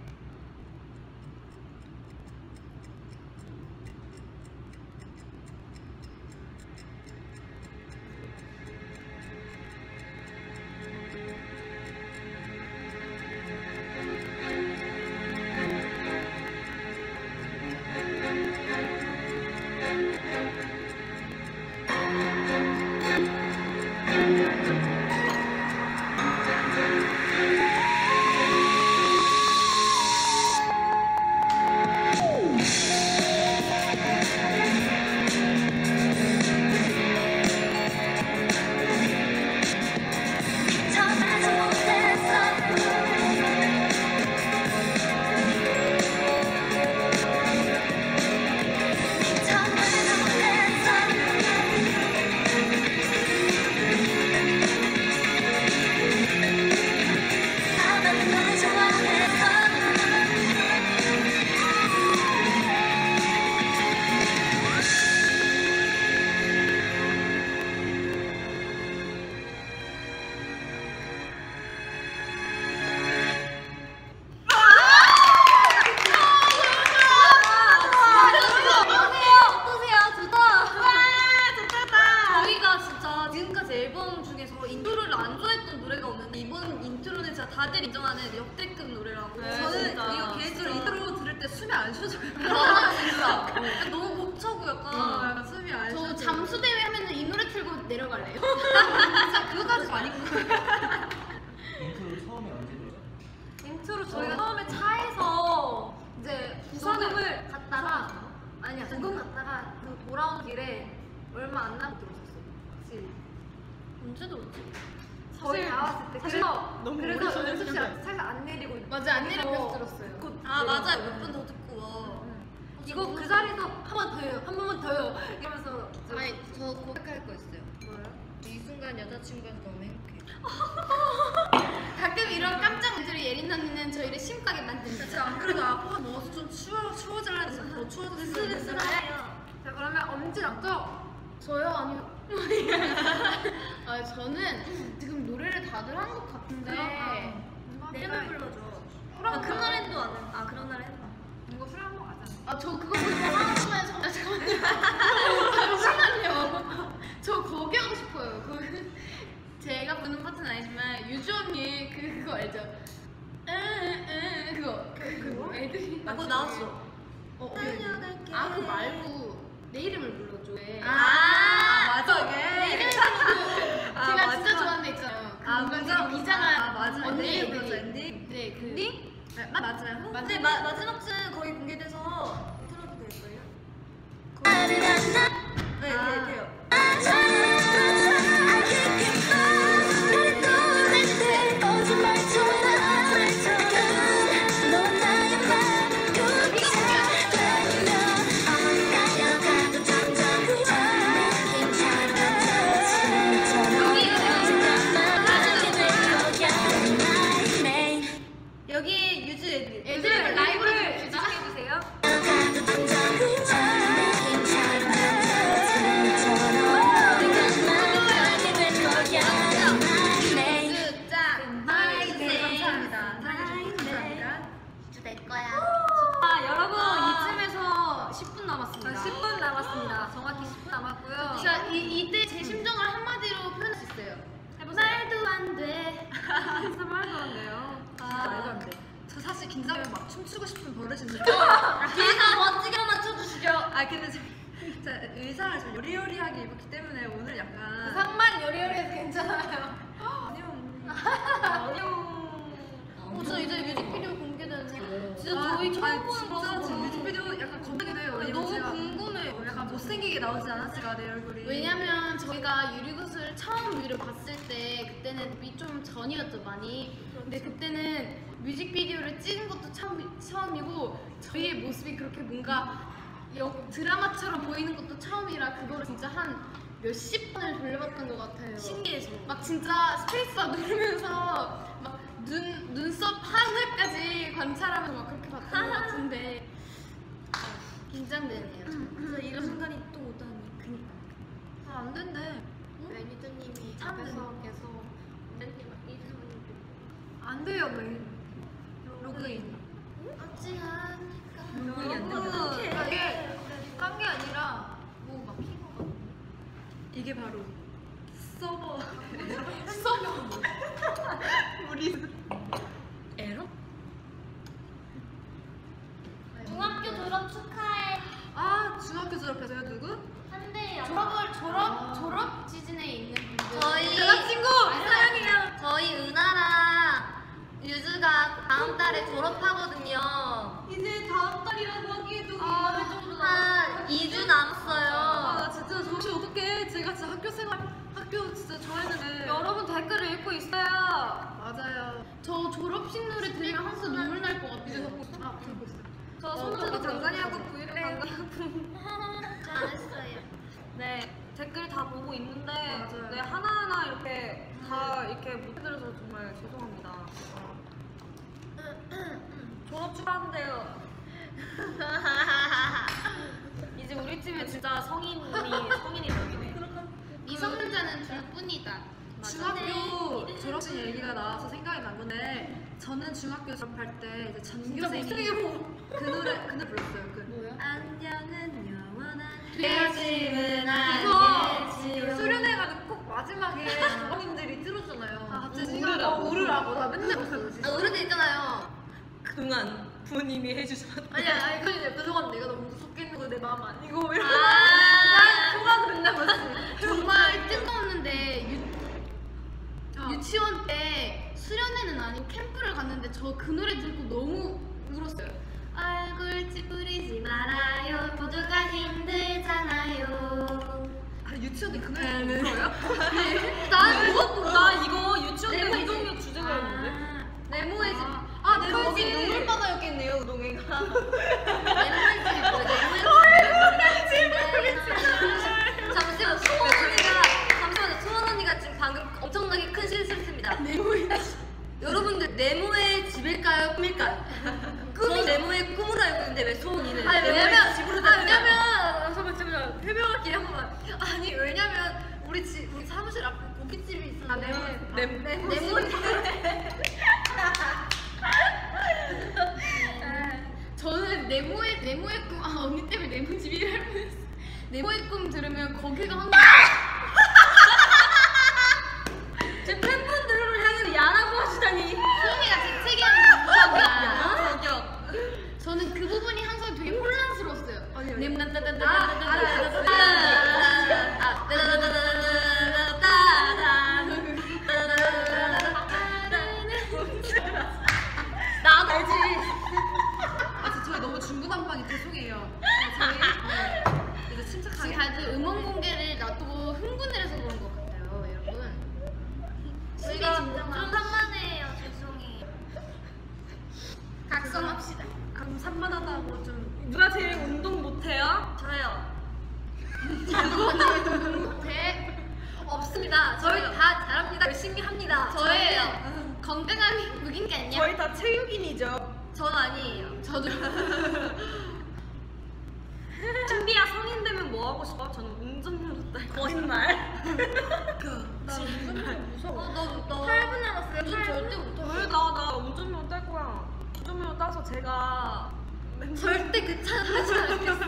S1: 다들 인정하는 역대급 노래라고.
S2: 네,
S3: 저는
S2: 진짜.
S3: 이거 개인적으로 인트로 들을 때 숨이 안 쉬어져요. 너무 벅차고 약간 숨이 안
S1: 저
S3: 쉬어지고.
S1: 잠수 대회 하면은 이 노래 틀고 내려갈래요.
S3: 진짜 그거까지 많이
S4: 인트로 처음에 언제 들었죠?
S3: 인트로 저희가 처음에 차에서 이제 부산을
S1: 녹음을
S3: 갔다가 아니야 녹음 갔다가 그 돌아온 길에 얼마 안 남고 들었었어. 확실히.
S1: 언제 들었지?
S3: 거의 다 왔을 때.
S2: 사실
S3: 그래서
S2: 너무
S3: 그래서
S2: 오래
S3: 연습
S2: 걸렸어요.
S3: 시간 살짝 안 내리고.
S1: 맞아, 안 내리면서 들었어요.
S3: 아 맞아요. 몇 분 더 듣고. 이거 그 자리에서 한 번 더요, 한 번만 더요 이러면서.
S1: 아니, 저 고백할 거 있어요.
S3: 뭐요?
S1: 이 순간 여자친구한테 너무 행복해요. 가끔 이런 깜짝 일들이 예린 언니는 저희를 심하게 만듭니다.
S3: 진짜 안 그래도 아빠가 먹어서 좀 추워질라 해서 더 추워졌으면 됐어요. 자 그러면 엄지 났죠?
S1: 저요? 아니요. 아, 저는 지금 노래를 다들 한 것 같은데.
S3: 내일만 불러줘.
S1: 그럼
S3: 그런 날 해도 안 해. 아 그런 날 해봐. 이거 술 한 번 가자.
S1: 아, 저 그거 보고 하나만 잠시만요. 저 거기 하고 싶어요. 제가 부는 파트는 아니지만 유주 언니 그거 알죠? 그거 애들이
S3: 그거 나왔어.
S1: 아, 그 말고 내 이름을 불러줘.
S3: 맞아 이게.
S1: 내 이름을 불러줘.
S3: 아,
S1: 제가
S3: 맞아.
S1: 진짜 좋아하는 애 있잖아요.
S3: 아,
S1: 뭔가
S3: 맞아.
S1: 되게 비장한
S3: 아, 맞아.
S1: 언니
S3: 엔딩
S1: 애들이.
S3: 불러줘, 엔딩.
S1: 네, 그
S3: 엔딩? 네, 맞아요.
S1: 근데
S3: 마지막 쯤 거의 공개돼서 틀어도 될걸요? 네, 돼요. 여기 유주 애들 라이브를 주장해주세요. 감사합니다. 감사합니다.
S2: 아 여러분 이쯤에서 10분 남았습니다.
S3: 10분 남았습니다. 정확히 10분 남았고요.
S1: 자, 이때 제 심정을 한마디로 표현할 수 있어요. 말도 안 돼.
S2: 진짜 말도 안 돼요.
S3: 말도 안 돼. 저 사실 긴장하면 막 춤추고 싶은 버릇이 있는데.
S1: 뒤에서 멋지게 맞춰주시죠.
S3: 아 근데 제가 의상을 좀 요리요리하게 입었기 때문에 오늘 약간
S1: 상만 요리요리해서 괜찮아요.
S3: 아니요.
S1: 저 이제 뮤직비디오 공개되는데 진짜
S3: 아,
S1: 저희 처음
S3: 아니,
S1: 보는
S3: 진짜
S1: 거라서
S3: 지금 뮤직비디오 약간 겁나긴 해요. 왜냐면
S1: 너무
S3: 제가
S1: 궁금해요.
S3: 약간 못생기게 나오지 않았을까 내 얼굴이.
S1: 왜냐면 저희가 유리구슬 처음 뮤를 봤을 때 그때는 좀 전이었죠 많이. 근데 그때는 뮤직비디오를 찍은 것도 처음이고 저희의 모습이 그렇게 뭔가 드라마처럼 보이는 것도 처음이라 그거를 진짜 한 몇십 번을 돌려봤던 것 같아요.
S3: 신기해서.
S1: 막 진짜 스페이스바 누르면서 막 눈썹 하늘까지 관찰하면서 막 그렇게 봤던 것 같은데 긴장되네요.
S3: 그래서 이런 순간이 또 오다니. 그니까. 아, 안 된대.
S1: 매니저님이
S3: 앞에서
S1: 계속
S3: 안 돼요, 왜? 로그인.
S1: 어찌 합니까?
S3: 로그인이 안 된다. 이게 깐 게 아니라
S1: 뭐막 피부가
S3: 이게 바로 서버.
S1: 서버
S3: 우리
S1: 에러? 중학교 졸업 축하해.
S3: 아, 중학교 졸업했어요, 누구?
S1: 한대 졸업 시즌에 있는 분들.
S3: 여자친구! 사랑해요.
S6: 저희 은하랑 유주가 다음 달에 졸업하거든요.
S3: 이제 다음 달이라고 하기에도
S6: 한 2주 남았어요.
S3: 아, 진짜 저 혹시 어떡해. 제가 진짜 학교 진짜 좋아했는데.
S2: 여러분 댓글을 읽고 있어요.
S3: 맞아요.
S1: 저 졸업식 노래 들으면 항상 눈물 날 것 같아요.
S3: 아, 듣고 있어요.
S2: 저 손주도 tanzania국 브이로그 강간하고.
S6: 잘했어요.
S2: 네 댓글 다 보고 있는데
S3: 맞아요.
S2: 네 하나하나 이렇게 다 이렇게 못 해드려서 정말 죄송합니다. 졸업 축하한대요. 이제 우리 팀에 진짜 성인이 여기네.
S1: 미성년자는 둘뿐이다.
S3: 중학교 졸업식 얘기가 나와서 생각이 난 건데 저는 중학교 졸업할 때 이제 전교생이 그 노래 불렀어요. 그
S1: 뭐요?
S3: 안녕은 영원한
S1: 되어짐은
S3: 이거 수련회가 꼭 마지막에 부모님들이 틀어주잖아요. 아, 갑자기
S2: 우르라고.
S3: 우르라고 나 맨날 봤어요.
S6: 아, 어른들 있잖아요.
S2: 그동안 부모님이 해주셔서
S3: 아니 그동안 내가 너무 무섭게 했는 거 내 마음 아니고 이러고
S6: 아.
S3: 속아서 맨날 봤어.
S1: 정말 뜬금없는데 유치원 때 수련회는 아닌 캠프를 갔는데 저 그 노래 듣고 너무 울었어요.
S6: 얼굴 찌푸리지 말아요. 모두가 힘들잖아요.
S3: 아 유치원 때 그 노래 울어요?
S2: 나 이거 유치원 때 운동회 주제가였는데.
S3: 네모의 집.
S2: 네, 거기 눈물바다였겠네요, 우동이가.
S6: 잠시만 소원 언니가 지금 방금 엄청나게 큰 실수했습니다. 여러분들 네모의 집일까요, 꿈일까요? 꿈이 네모의 꿈으로 알고 있는데 왜 소원이는?
S3: 왜냐면
S6: 집으로
S3: 잠깐만 해명할게요 한 번만. 아니 왜냐면 우리 사무실 앞에 고깃집이 있었는데 네모
S1: 저는 네모의 꿈, 언니 때문에 네모 집이라 뻔했어. 네모의 꿈 들으면 거기가 항상
S6: 제 팬분들을 향해서 야라고 하시다니.
S1: 소은이가 재채기하는 감정이야.
S6: 저격.
S1: 저는 그 부분이 항상 되게 혼란스러웠어요. 네모
S6: 나도 알지.
S3: 저희 너무 중구난방이 죄송해요. 이제
S1: 지금
S3: 침착하게.
S1: 다들 음원 공개를 놔두고 흥분을 해서 그런 것 같아요, 여러분.
S6: 저희가 좀 산만해요. 죄송해요.
S1: 각성합시다.
S3: 그럼 산만하다고 좀.
S2: 누가 제일 운동 못해요?
S6: 저요.
S1: 못해.
S3: 없습니다. 저희 다 잘합니다. 열심히 합니다.
S1: 저예요. 건강함이 무긴 게 아니야.
S2: 저희 다 체육인이죠.
S6: 전 아니에요.
S1: 저도.
S2: 신비야 성인 되면 뭐 하고 싶어? 저는 운전면허 딸 거짓말.
S3: 나 무슨 무서워.
S6: 너
S1: 8분 남았어요.
S6: 요즘 절대
S1: 못해.
S2: 왜 나 운전면허 딸 거야. 운전면허 따서 제가
S6: 절대 그 차 타지 않겠어.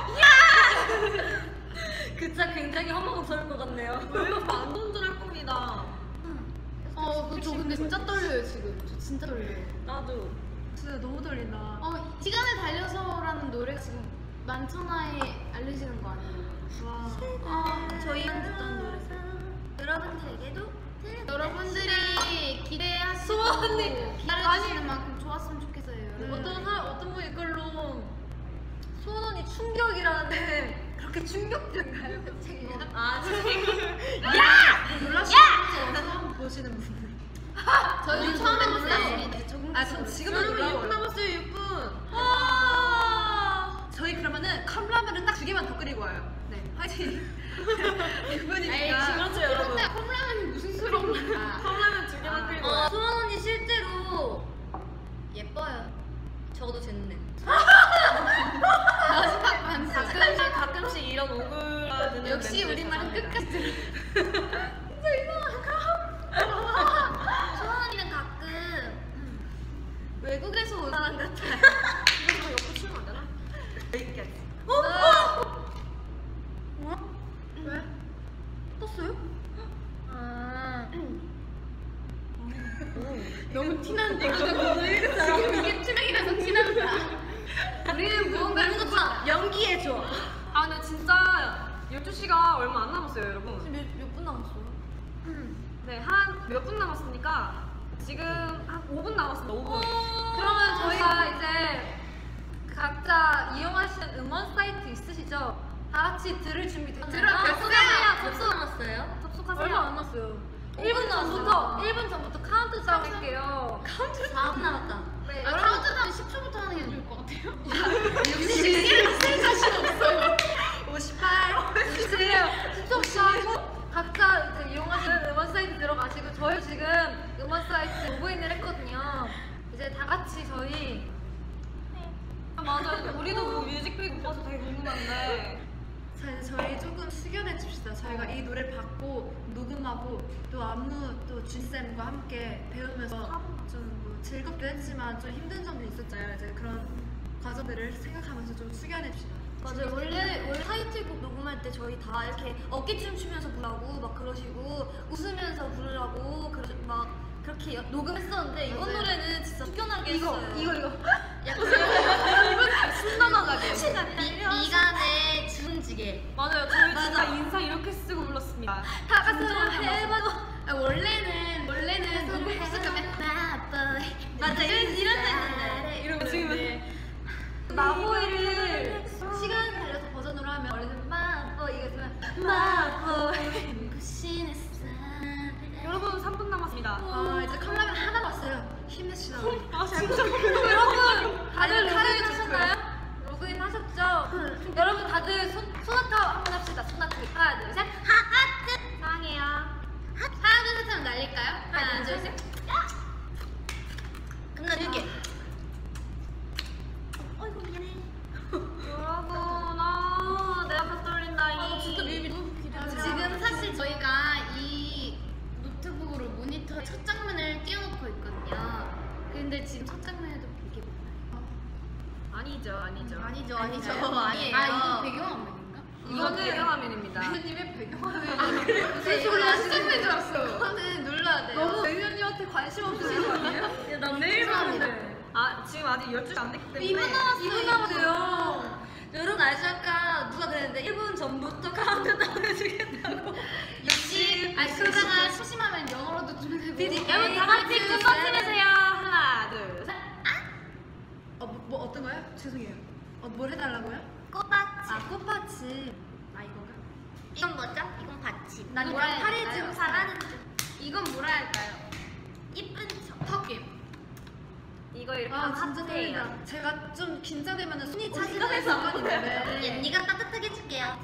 S6: 그 차 굉장히 험하고 것 같네요.
S2: 왜요? 안 운전할 겁니다.
S1: 저 근데 진짜 떨려요, 지금. 저 진짜 떨려요.
S2: 나도.
S3: 진짜 너무 떨린다.
S1: 시간을 달려서라는 노래가 지금 만천하에 알려지는 거 아니에요?
S6: 저희만 듣던 노래. 여러분들에게도
S1: 여러분들이 기대하시고 기다려주시는 만큼 좋았으면 좋겠어요. 여러분.
S3: 어떤 분이 글로 소원 언니 충격이라는데 그렇게 충격적인가요?
S6: 아
S3: 놀라시는 처음 보시는 분들.
S1: 저희도 처음 해봤어요.
S3: 전 지금도 놀라워요.
S2: 6분 남았어요, 6분.
S3: 저희 그러면은 컵라면을 딱 2개만 더 끓이고 와요. 네, 화이팅. 6분이니까.
S2: 그렇죠, 여러분.
S1: 컵라면이 무슨 소리입니까?
S2: 컵라면 2개만 끓이고.
S6: 소원 언니 실제로 예뻐요. 적어도 쟀네.
S1: 마지막 반스.
S2: 가끔씩 이런 오글거리는
S1: 역시
S2: 멘트
S1: 우리말은
S2: 있잖아요.
S1: 끝까지.
S6: 소원 언니는 가끔 외국에서 온 사람 같아요.
S2: 이거 옆으로 치면 안 되나? 여기까지.
S3: 왜? 떴어요?
S1: 너무 티난다. 지금 이게 트랙이라서 티난다.
S6: 우리는 무언가를 쏟아.
S3: 연기해줘.
S2: 근데 진짜 12시가 얼마 안 남았어요, 여러분.
S3: 지금 몇 분 남았어요?
S2: 네, 한 몇 분 남았으니까 지금 한 5분 남았습니다, 5분.
S3: 그러면 저희가 이제 각자 이용하시는 음원 사이트 있으시죠? 다 같이 들을 준비 됐나요?
S6: 접수 남았어요.
S2: 접속하세요.
S3: 얼마 안 남았어요. 1분 전부터 카운트다운 할게요.
S6: 4분 남았다.
S3: 네,
S1: 카운트다운 10초부터 하는 게 좋을 것 같아요. 역시 시계를 쓸 자신 없어요.
S3: 58, 57, 14분 각자 이제 이용하시는 음원 사이트 들어가시고 저희 지금 음원 사이트 로그인을 했거든요. 이제 다 같이 저희
S2: 맞아, 우리도 뭐 뮤직비디오 봐서 되게 궁금한데.
S3: 자 이제 저희 조금 숙연해 줍시다. 저희가 이 노래를 받고 녹음하고 또 안무 또 준쌤과 함께 배우면서 좀 뭐 즐겁기도 했지만 좀 힘든 점도 있었잖아요. 이제 그런 과정들을 생각하면서 좀 숙연해 줍시다.
S6: 맞아요. 원래 타이틀곡 녹음할 때 저희 다 이렇게 어깨춤 추면서 부르라고 막 그러시고 웃으면서 부르라고 막 그렇게 녹음했었는데 이번 노래는 진짜 숙연하게 했어요.
S2: 이거
S6: 약간
S2: 순단하게
S6: 미간에 주름지게.
S2: 맞아요. 저희 진짜 인상 이렇게 쓰고 불렀습니다.
S6: 다 같이 해봐도 원래는 너무 익숙하면 맞아 이런 거 있는데
S2: 이러고 지금
S6: 마보이를 시간 달려서 버전으로 하면 원래는 마보 이거 있으면 마보 부신의 사랑.
S2: 여러분 3분 남았습니다.
S3: 이제 컵라면 하나 남았어요. 힘내시다.
S2: 아 진짜
S6: 여러분 다들 로그인 하셨나요? 로그인 하셨죠? 여러분 다들 소나타 한번 합시다. 소나타 하나 둘 셋. 하트 사랑해요. 하나 둘 셋 하면 날릴까요? 하나 둘 셋. 끝나줄게. 어이구 미안해.
S2: 여러분 내 앞에 떨린다.
S6: 진짜 뮤비 너무 기대돼. 지금 사실 저희가 이 노트북으로 모니터 첫 장면을 띄워놓고 있거든요. 근데 지금 첫 장면에도 이게
S2: 아니죠.
S6: 아니에요.
S3: 이거 배경화면인가?
S2: 이건 배경화면입니다.
S3: 배우님의 배경화면.
S6: 시작된 줄 알았어.
S3: 이거는 눌러야 돼요. 너무 배우님한테 관심 없으신 거 아니에요?
S6: 난 내일 봤는데.
S2: 지금 아직 12시 안 됐기 때문에
S6: 2분 남았어요. 2분 남았어요. 여러분 알죠? 아까 누가 그랬는데 1분 전부터 카운트다운 해주겠다고. 역시 그러다가 심심하면 영어로도 좀 해보고.
S2: 여러분 다 같이 큰 버튼 해주세요. 하나 둘 셋.
S3: 뭐 어떤 거요? 죄송해요. 뭘 해달라고요?
S6: 꽃받침.
S3: 꽃받침.
S6: 이건가? 이건 뭐죠? 이건 받침.
S3: 난 이거랑 파리 좀
S6: 잘하는 듯. 이건 뭐라 할까요? 이쁜 척.
S3: 턱김.
S2: 이거 이렇게
S3: 진짜 떨린다. 제가 좀 긴장되면 손이 차지는 습관이 있는데.
S6: 언니가 따뜻하게 해줄게요.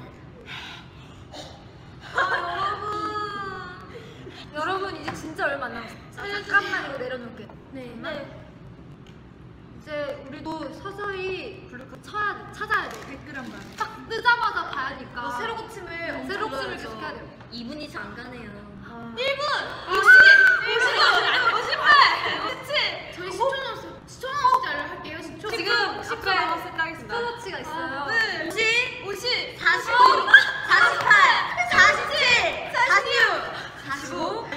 S3: 여러분 이제 진짜 얼마 안 남았어요. 잠깐만 이거 내려놓을게.
S6: 네.
S3: 이제 우리도 서서히 블루카 찾아야 돼. 댓글 한 번. 딱 뜨자마자 봐야니까. 새로 고침을 계속 해야 돼요.
S6: 2분이 잘 안 가네요.
S2: 1분 58
S3: 저희 10초 남았어요. 10초 남았을 할게요. 10초.
S2: 지금 10초 남았을 때 하겠습니다.
S3: 스톱워치가 있어요.
S2: 50
S6: 45, 48, 47, 46, 45.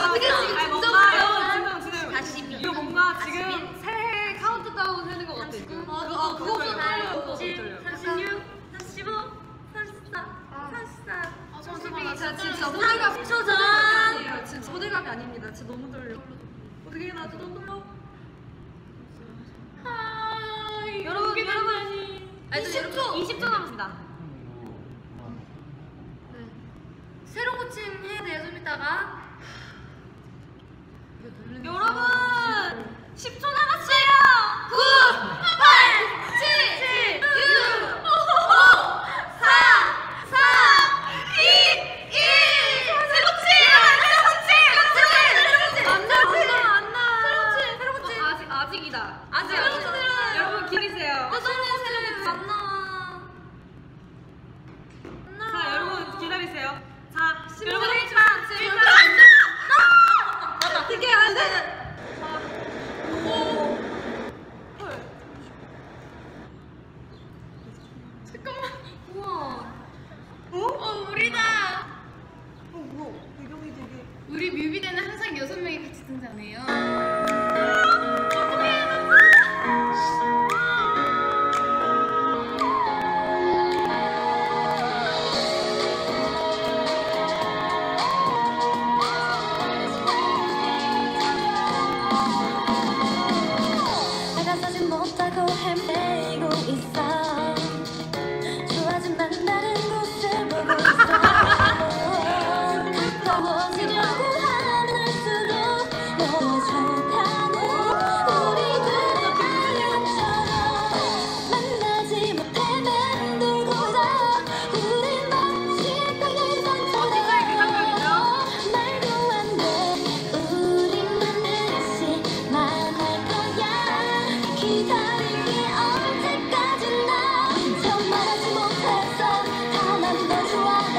S2: 이거 뭔가 지금 새해 카운트다운 하는 것 같아. 그거보다 떨려.
S6: 36, 35, 34, 34.
S3: 잠깐만, 제가 진짜
S6: 30초 전.
S3: 진짜 호들갑이 아닙니다. 진짜 너무 떨려. 어떻게 나 진짜 너무 떨려.
S2: 여러분
S6: 20초
S2: 남았습니다.
S6: 새로 고침 해야 돼요. 좀 이따가.
S2: 여러분 10초 남았어요.
S6: 9, 8, 7, 6, 5, 4, 3, 2, 1. 새로 고침. 새로 고침.
S2: 아직이다.
S6: 아직
S2: 여러분 기다리세요.
S6: 안 나와.
S2: 자 여러분 기다리세요. 자 여러분
S6: 어떻게 안 돼? 우와. 우리다.
S1: 우리 뮤비대는 항상 6명이 같이 등장해요.
S5: 다가서진 못하고 헤매고 있어. 좋아지만 다른 곳을 보고 있어. 더워지려고 하늘수록 너와 살다는 우리들의 아름처럼 만나지 못해 맴돌고서 우린 마치 떨리던 말도 안 돼. 우린 반드시 만날 거야. 기다릴게 언제까지나. 저 말하지 못했어. 다 난 더 좋아.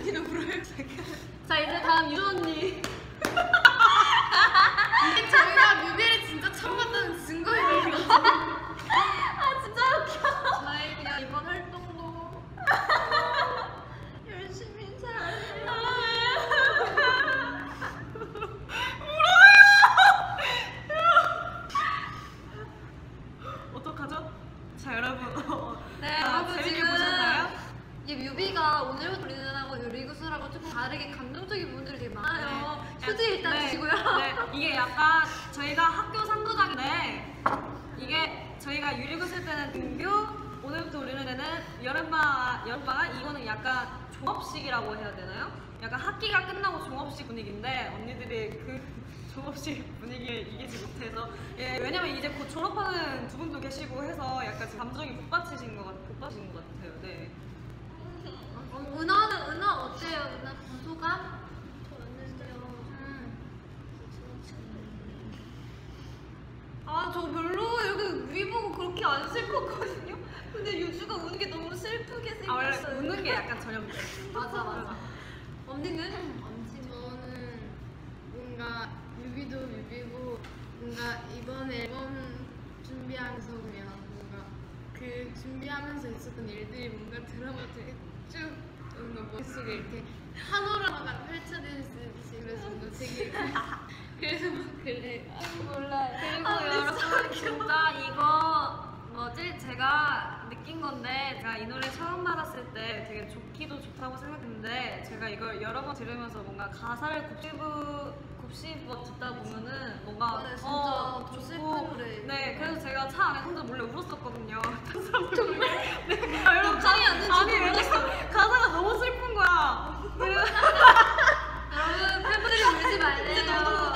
S3: 언니도 울어요.
S6: 자 이제 다음 유주 언니.
S3: 이게 저희가 뮤비를 진짜 처음 봤다는 증거예요.
S6: 아 진짜 웃겨.
S3: 저희 그냥 이번 활동도 열심히 잘.
S2: 어떡하죠? 자 여러분.
S3: 네,
S2: 아,
S3: 여러분
S2: 재밌게
S3: 지금
S2: 보셨나요?
S3: 이 뮤비가 오늘부터 리는하고 리구스라고 조금 다르게 감동적인 부분들이 되게 많아요. 휴지 일단 주시고요.
S2: 네, 이게 약간 저희가 학교 상도작인데 이게 저희가 유리구 쓸 때는 등교, 오늘부터 우리는 데는 여름방학 이거는 약간 종업식이라고 해야 되나요? 약간 학기가 끝나고 종업식 분위기인데 언니들이 그 종업식 분위기에 이기지 못해서 예, 왜냐면 이제 곧 졸업하는 두 분도 계시고 해서 약간 지금 감정이 북받치신 것 같아요. 네.
S3: 은하 어때요? 은하 소감? 저 별로 여기 뮤비 보고 그렇게 안 슬펐거든요. 근데 유주가 우는 게 너무 슬프게
S2: 아 원래
S3: 생겼어요.
S2: 웃는 게 약간 전염돼.
S3: 맞아. 언니는?
S7: 저는 뭔가 뮤비도 뮤비고 뭔가 이번 앨범 준비하면서 그냥 뭔가 그 준비하면서 있었던 일들이 뭔가 드라마틱 쭉 뭔가 머릿속에 이렇게 파노라마가 펼쳐지듯이 그래서 뭔가 되게 그래서 막 그래.
S3: 몰라요.
S6: 그리고 여러분 진짜 이거 뭐지? 제가 느낀 건데 제가 이 노래 처음 받았을 때 되게 좋기도 좋다고 생각했는데 제가 이걸 여러 번 들으면서 뭔가 가사를 곱씹어 듣다 보면은 뭔가
S3: 네, 진짜 좀 슬픈 노래.
S6: 네, 그래서 제가 차 안에 혼자 몰래 울었었거든요. 정말? 네, 여러분
S3: 감이 안 되지,
S6: 아니 왜냐면 가사가 너무 슬픈 거야.
S3: 여러분 팬분들이 울지 말래요.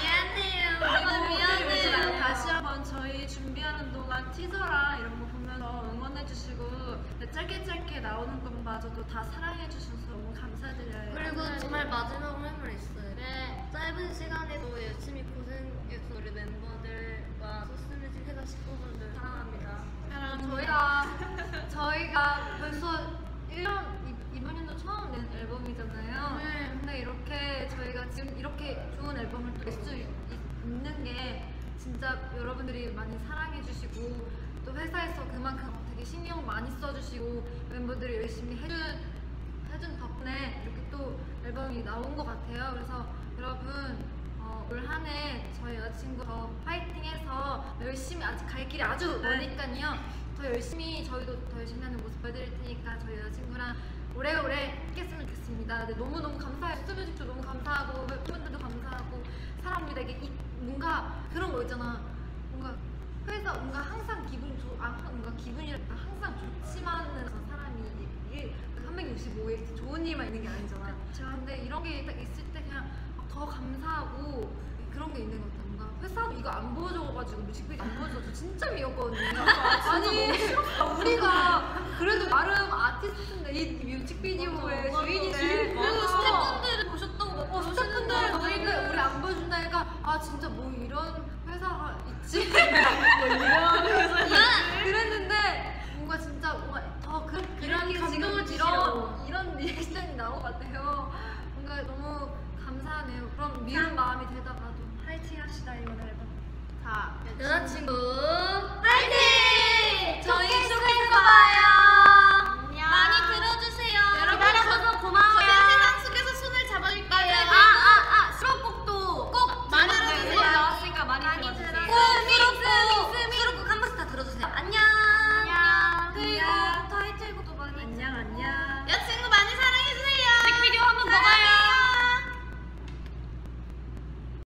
S3: 미안해요. 다시 한번 저희 준비하는 동안 티저랑 이런 거 보면서 응원해주시고 짧게 나오는 것마저도 다 사랑해주셔서 너무 감사드려요.
S7: 그리고 정말 마지막으로 할 말 있어요. 네, 짧은 시간에도 열심히 고생해서 우리 멤버들과 소스뮤직 해서 식구분들 사랑합니다.
S3: 저희가 벌써 1년 이번 연도 처음 낸 앨범이잖아요.
S7: 네.
S3: 근데 이렇게 저희가 지금 이렇게 좋은 앨범을 또 낼 수 있는 게 진짜 여러분들이 많이 사랑해주시고 또 회사에서 그만큼 되게 신경 많이 써주시고 멤버들이 열심히 해준 덕분에 이렇게 또 앨범이 나온 것 같아요. 그래서 여러분 올 한 해 저희 여자친구 더 파이팅해서 열심히 아직 갈 길이 아주 머니까요. 더 열심히 저희도 더 열심히 하는 모습 보여드릴 테니까 저희 여자친구랑 오래오래 했으면 좋겠습니다. 네, 너무너무 감사해요. 수뮤직도 너무 감사하고 팬분들도 감사하고 사랑합니다. 이게 뭔가 그런 거 있잖아. 뭔가 회사 뭔가 항상 뭔가 기분이 항상 좋지만은 사람이 365일 좋은 일만 있는 게 아니잖아. 근데 이런 게 딱 있을 때 그냥 더 감사하고 그런 게 있는 것 같아. 뭔가 회사도 이거 안 보여줘가지고 뮤직비디오 안 보여줘서 진짜 미웠거든요. 아니 우리가 그래도 나름 아티스트인데 이 뮤직비디오의 주인인데 그래도 스태프분들이 보셨다고 스태프분들 저희가 우리 안 보여준다니까 아 진짜 뭐 이런 회사가 있지? 뭐 이런 회사 그랬는데 뭔가 진짜 뭔가 더 이런 감동을 이런 리액션이 나온 것 같아요. 뭔가 너무 감사하네요. 그럼 미운 마음이 되다가도 파이팅 합시다 이번 앨범.
S7: 자,
S6: 여자친구
S3: 파이팅! 저희 쇼케이스 봐요.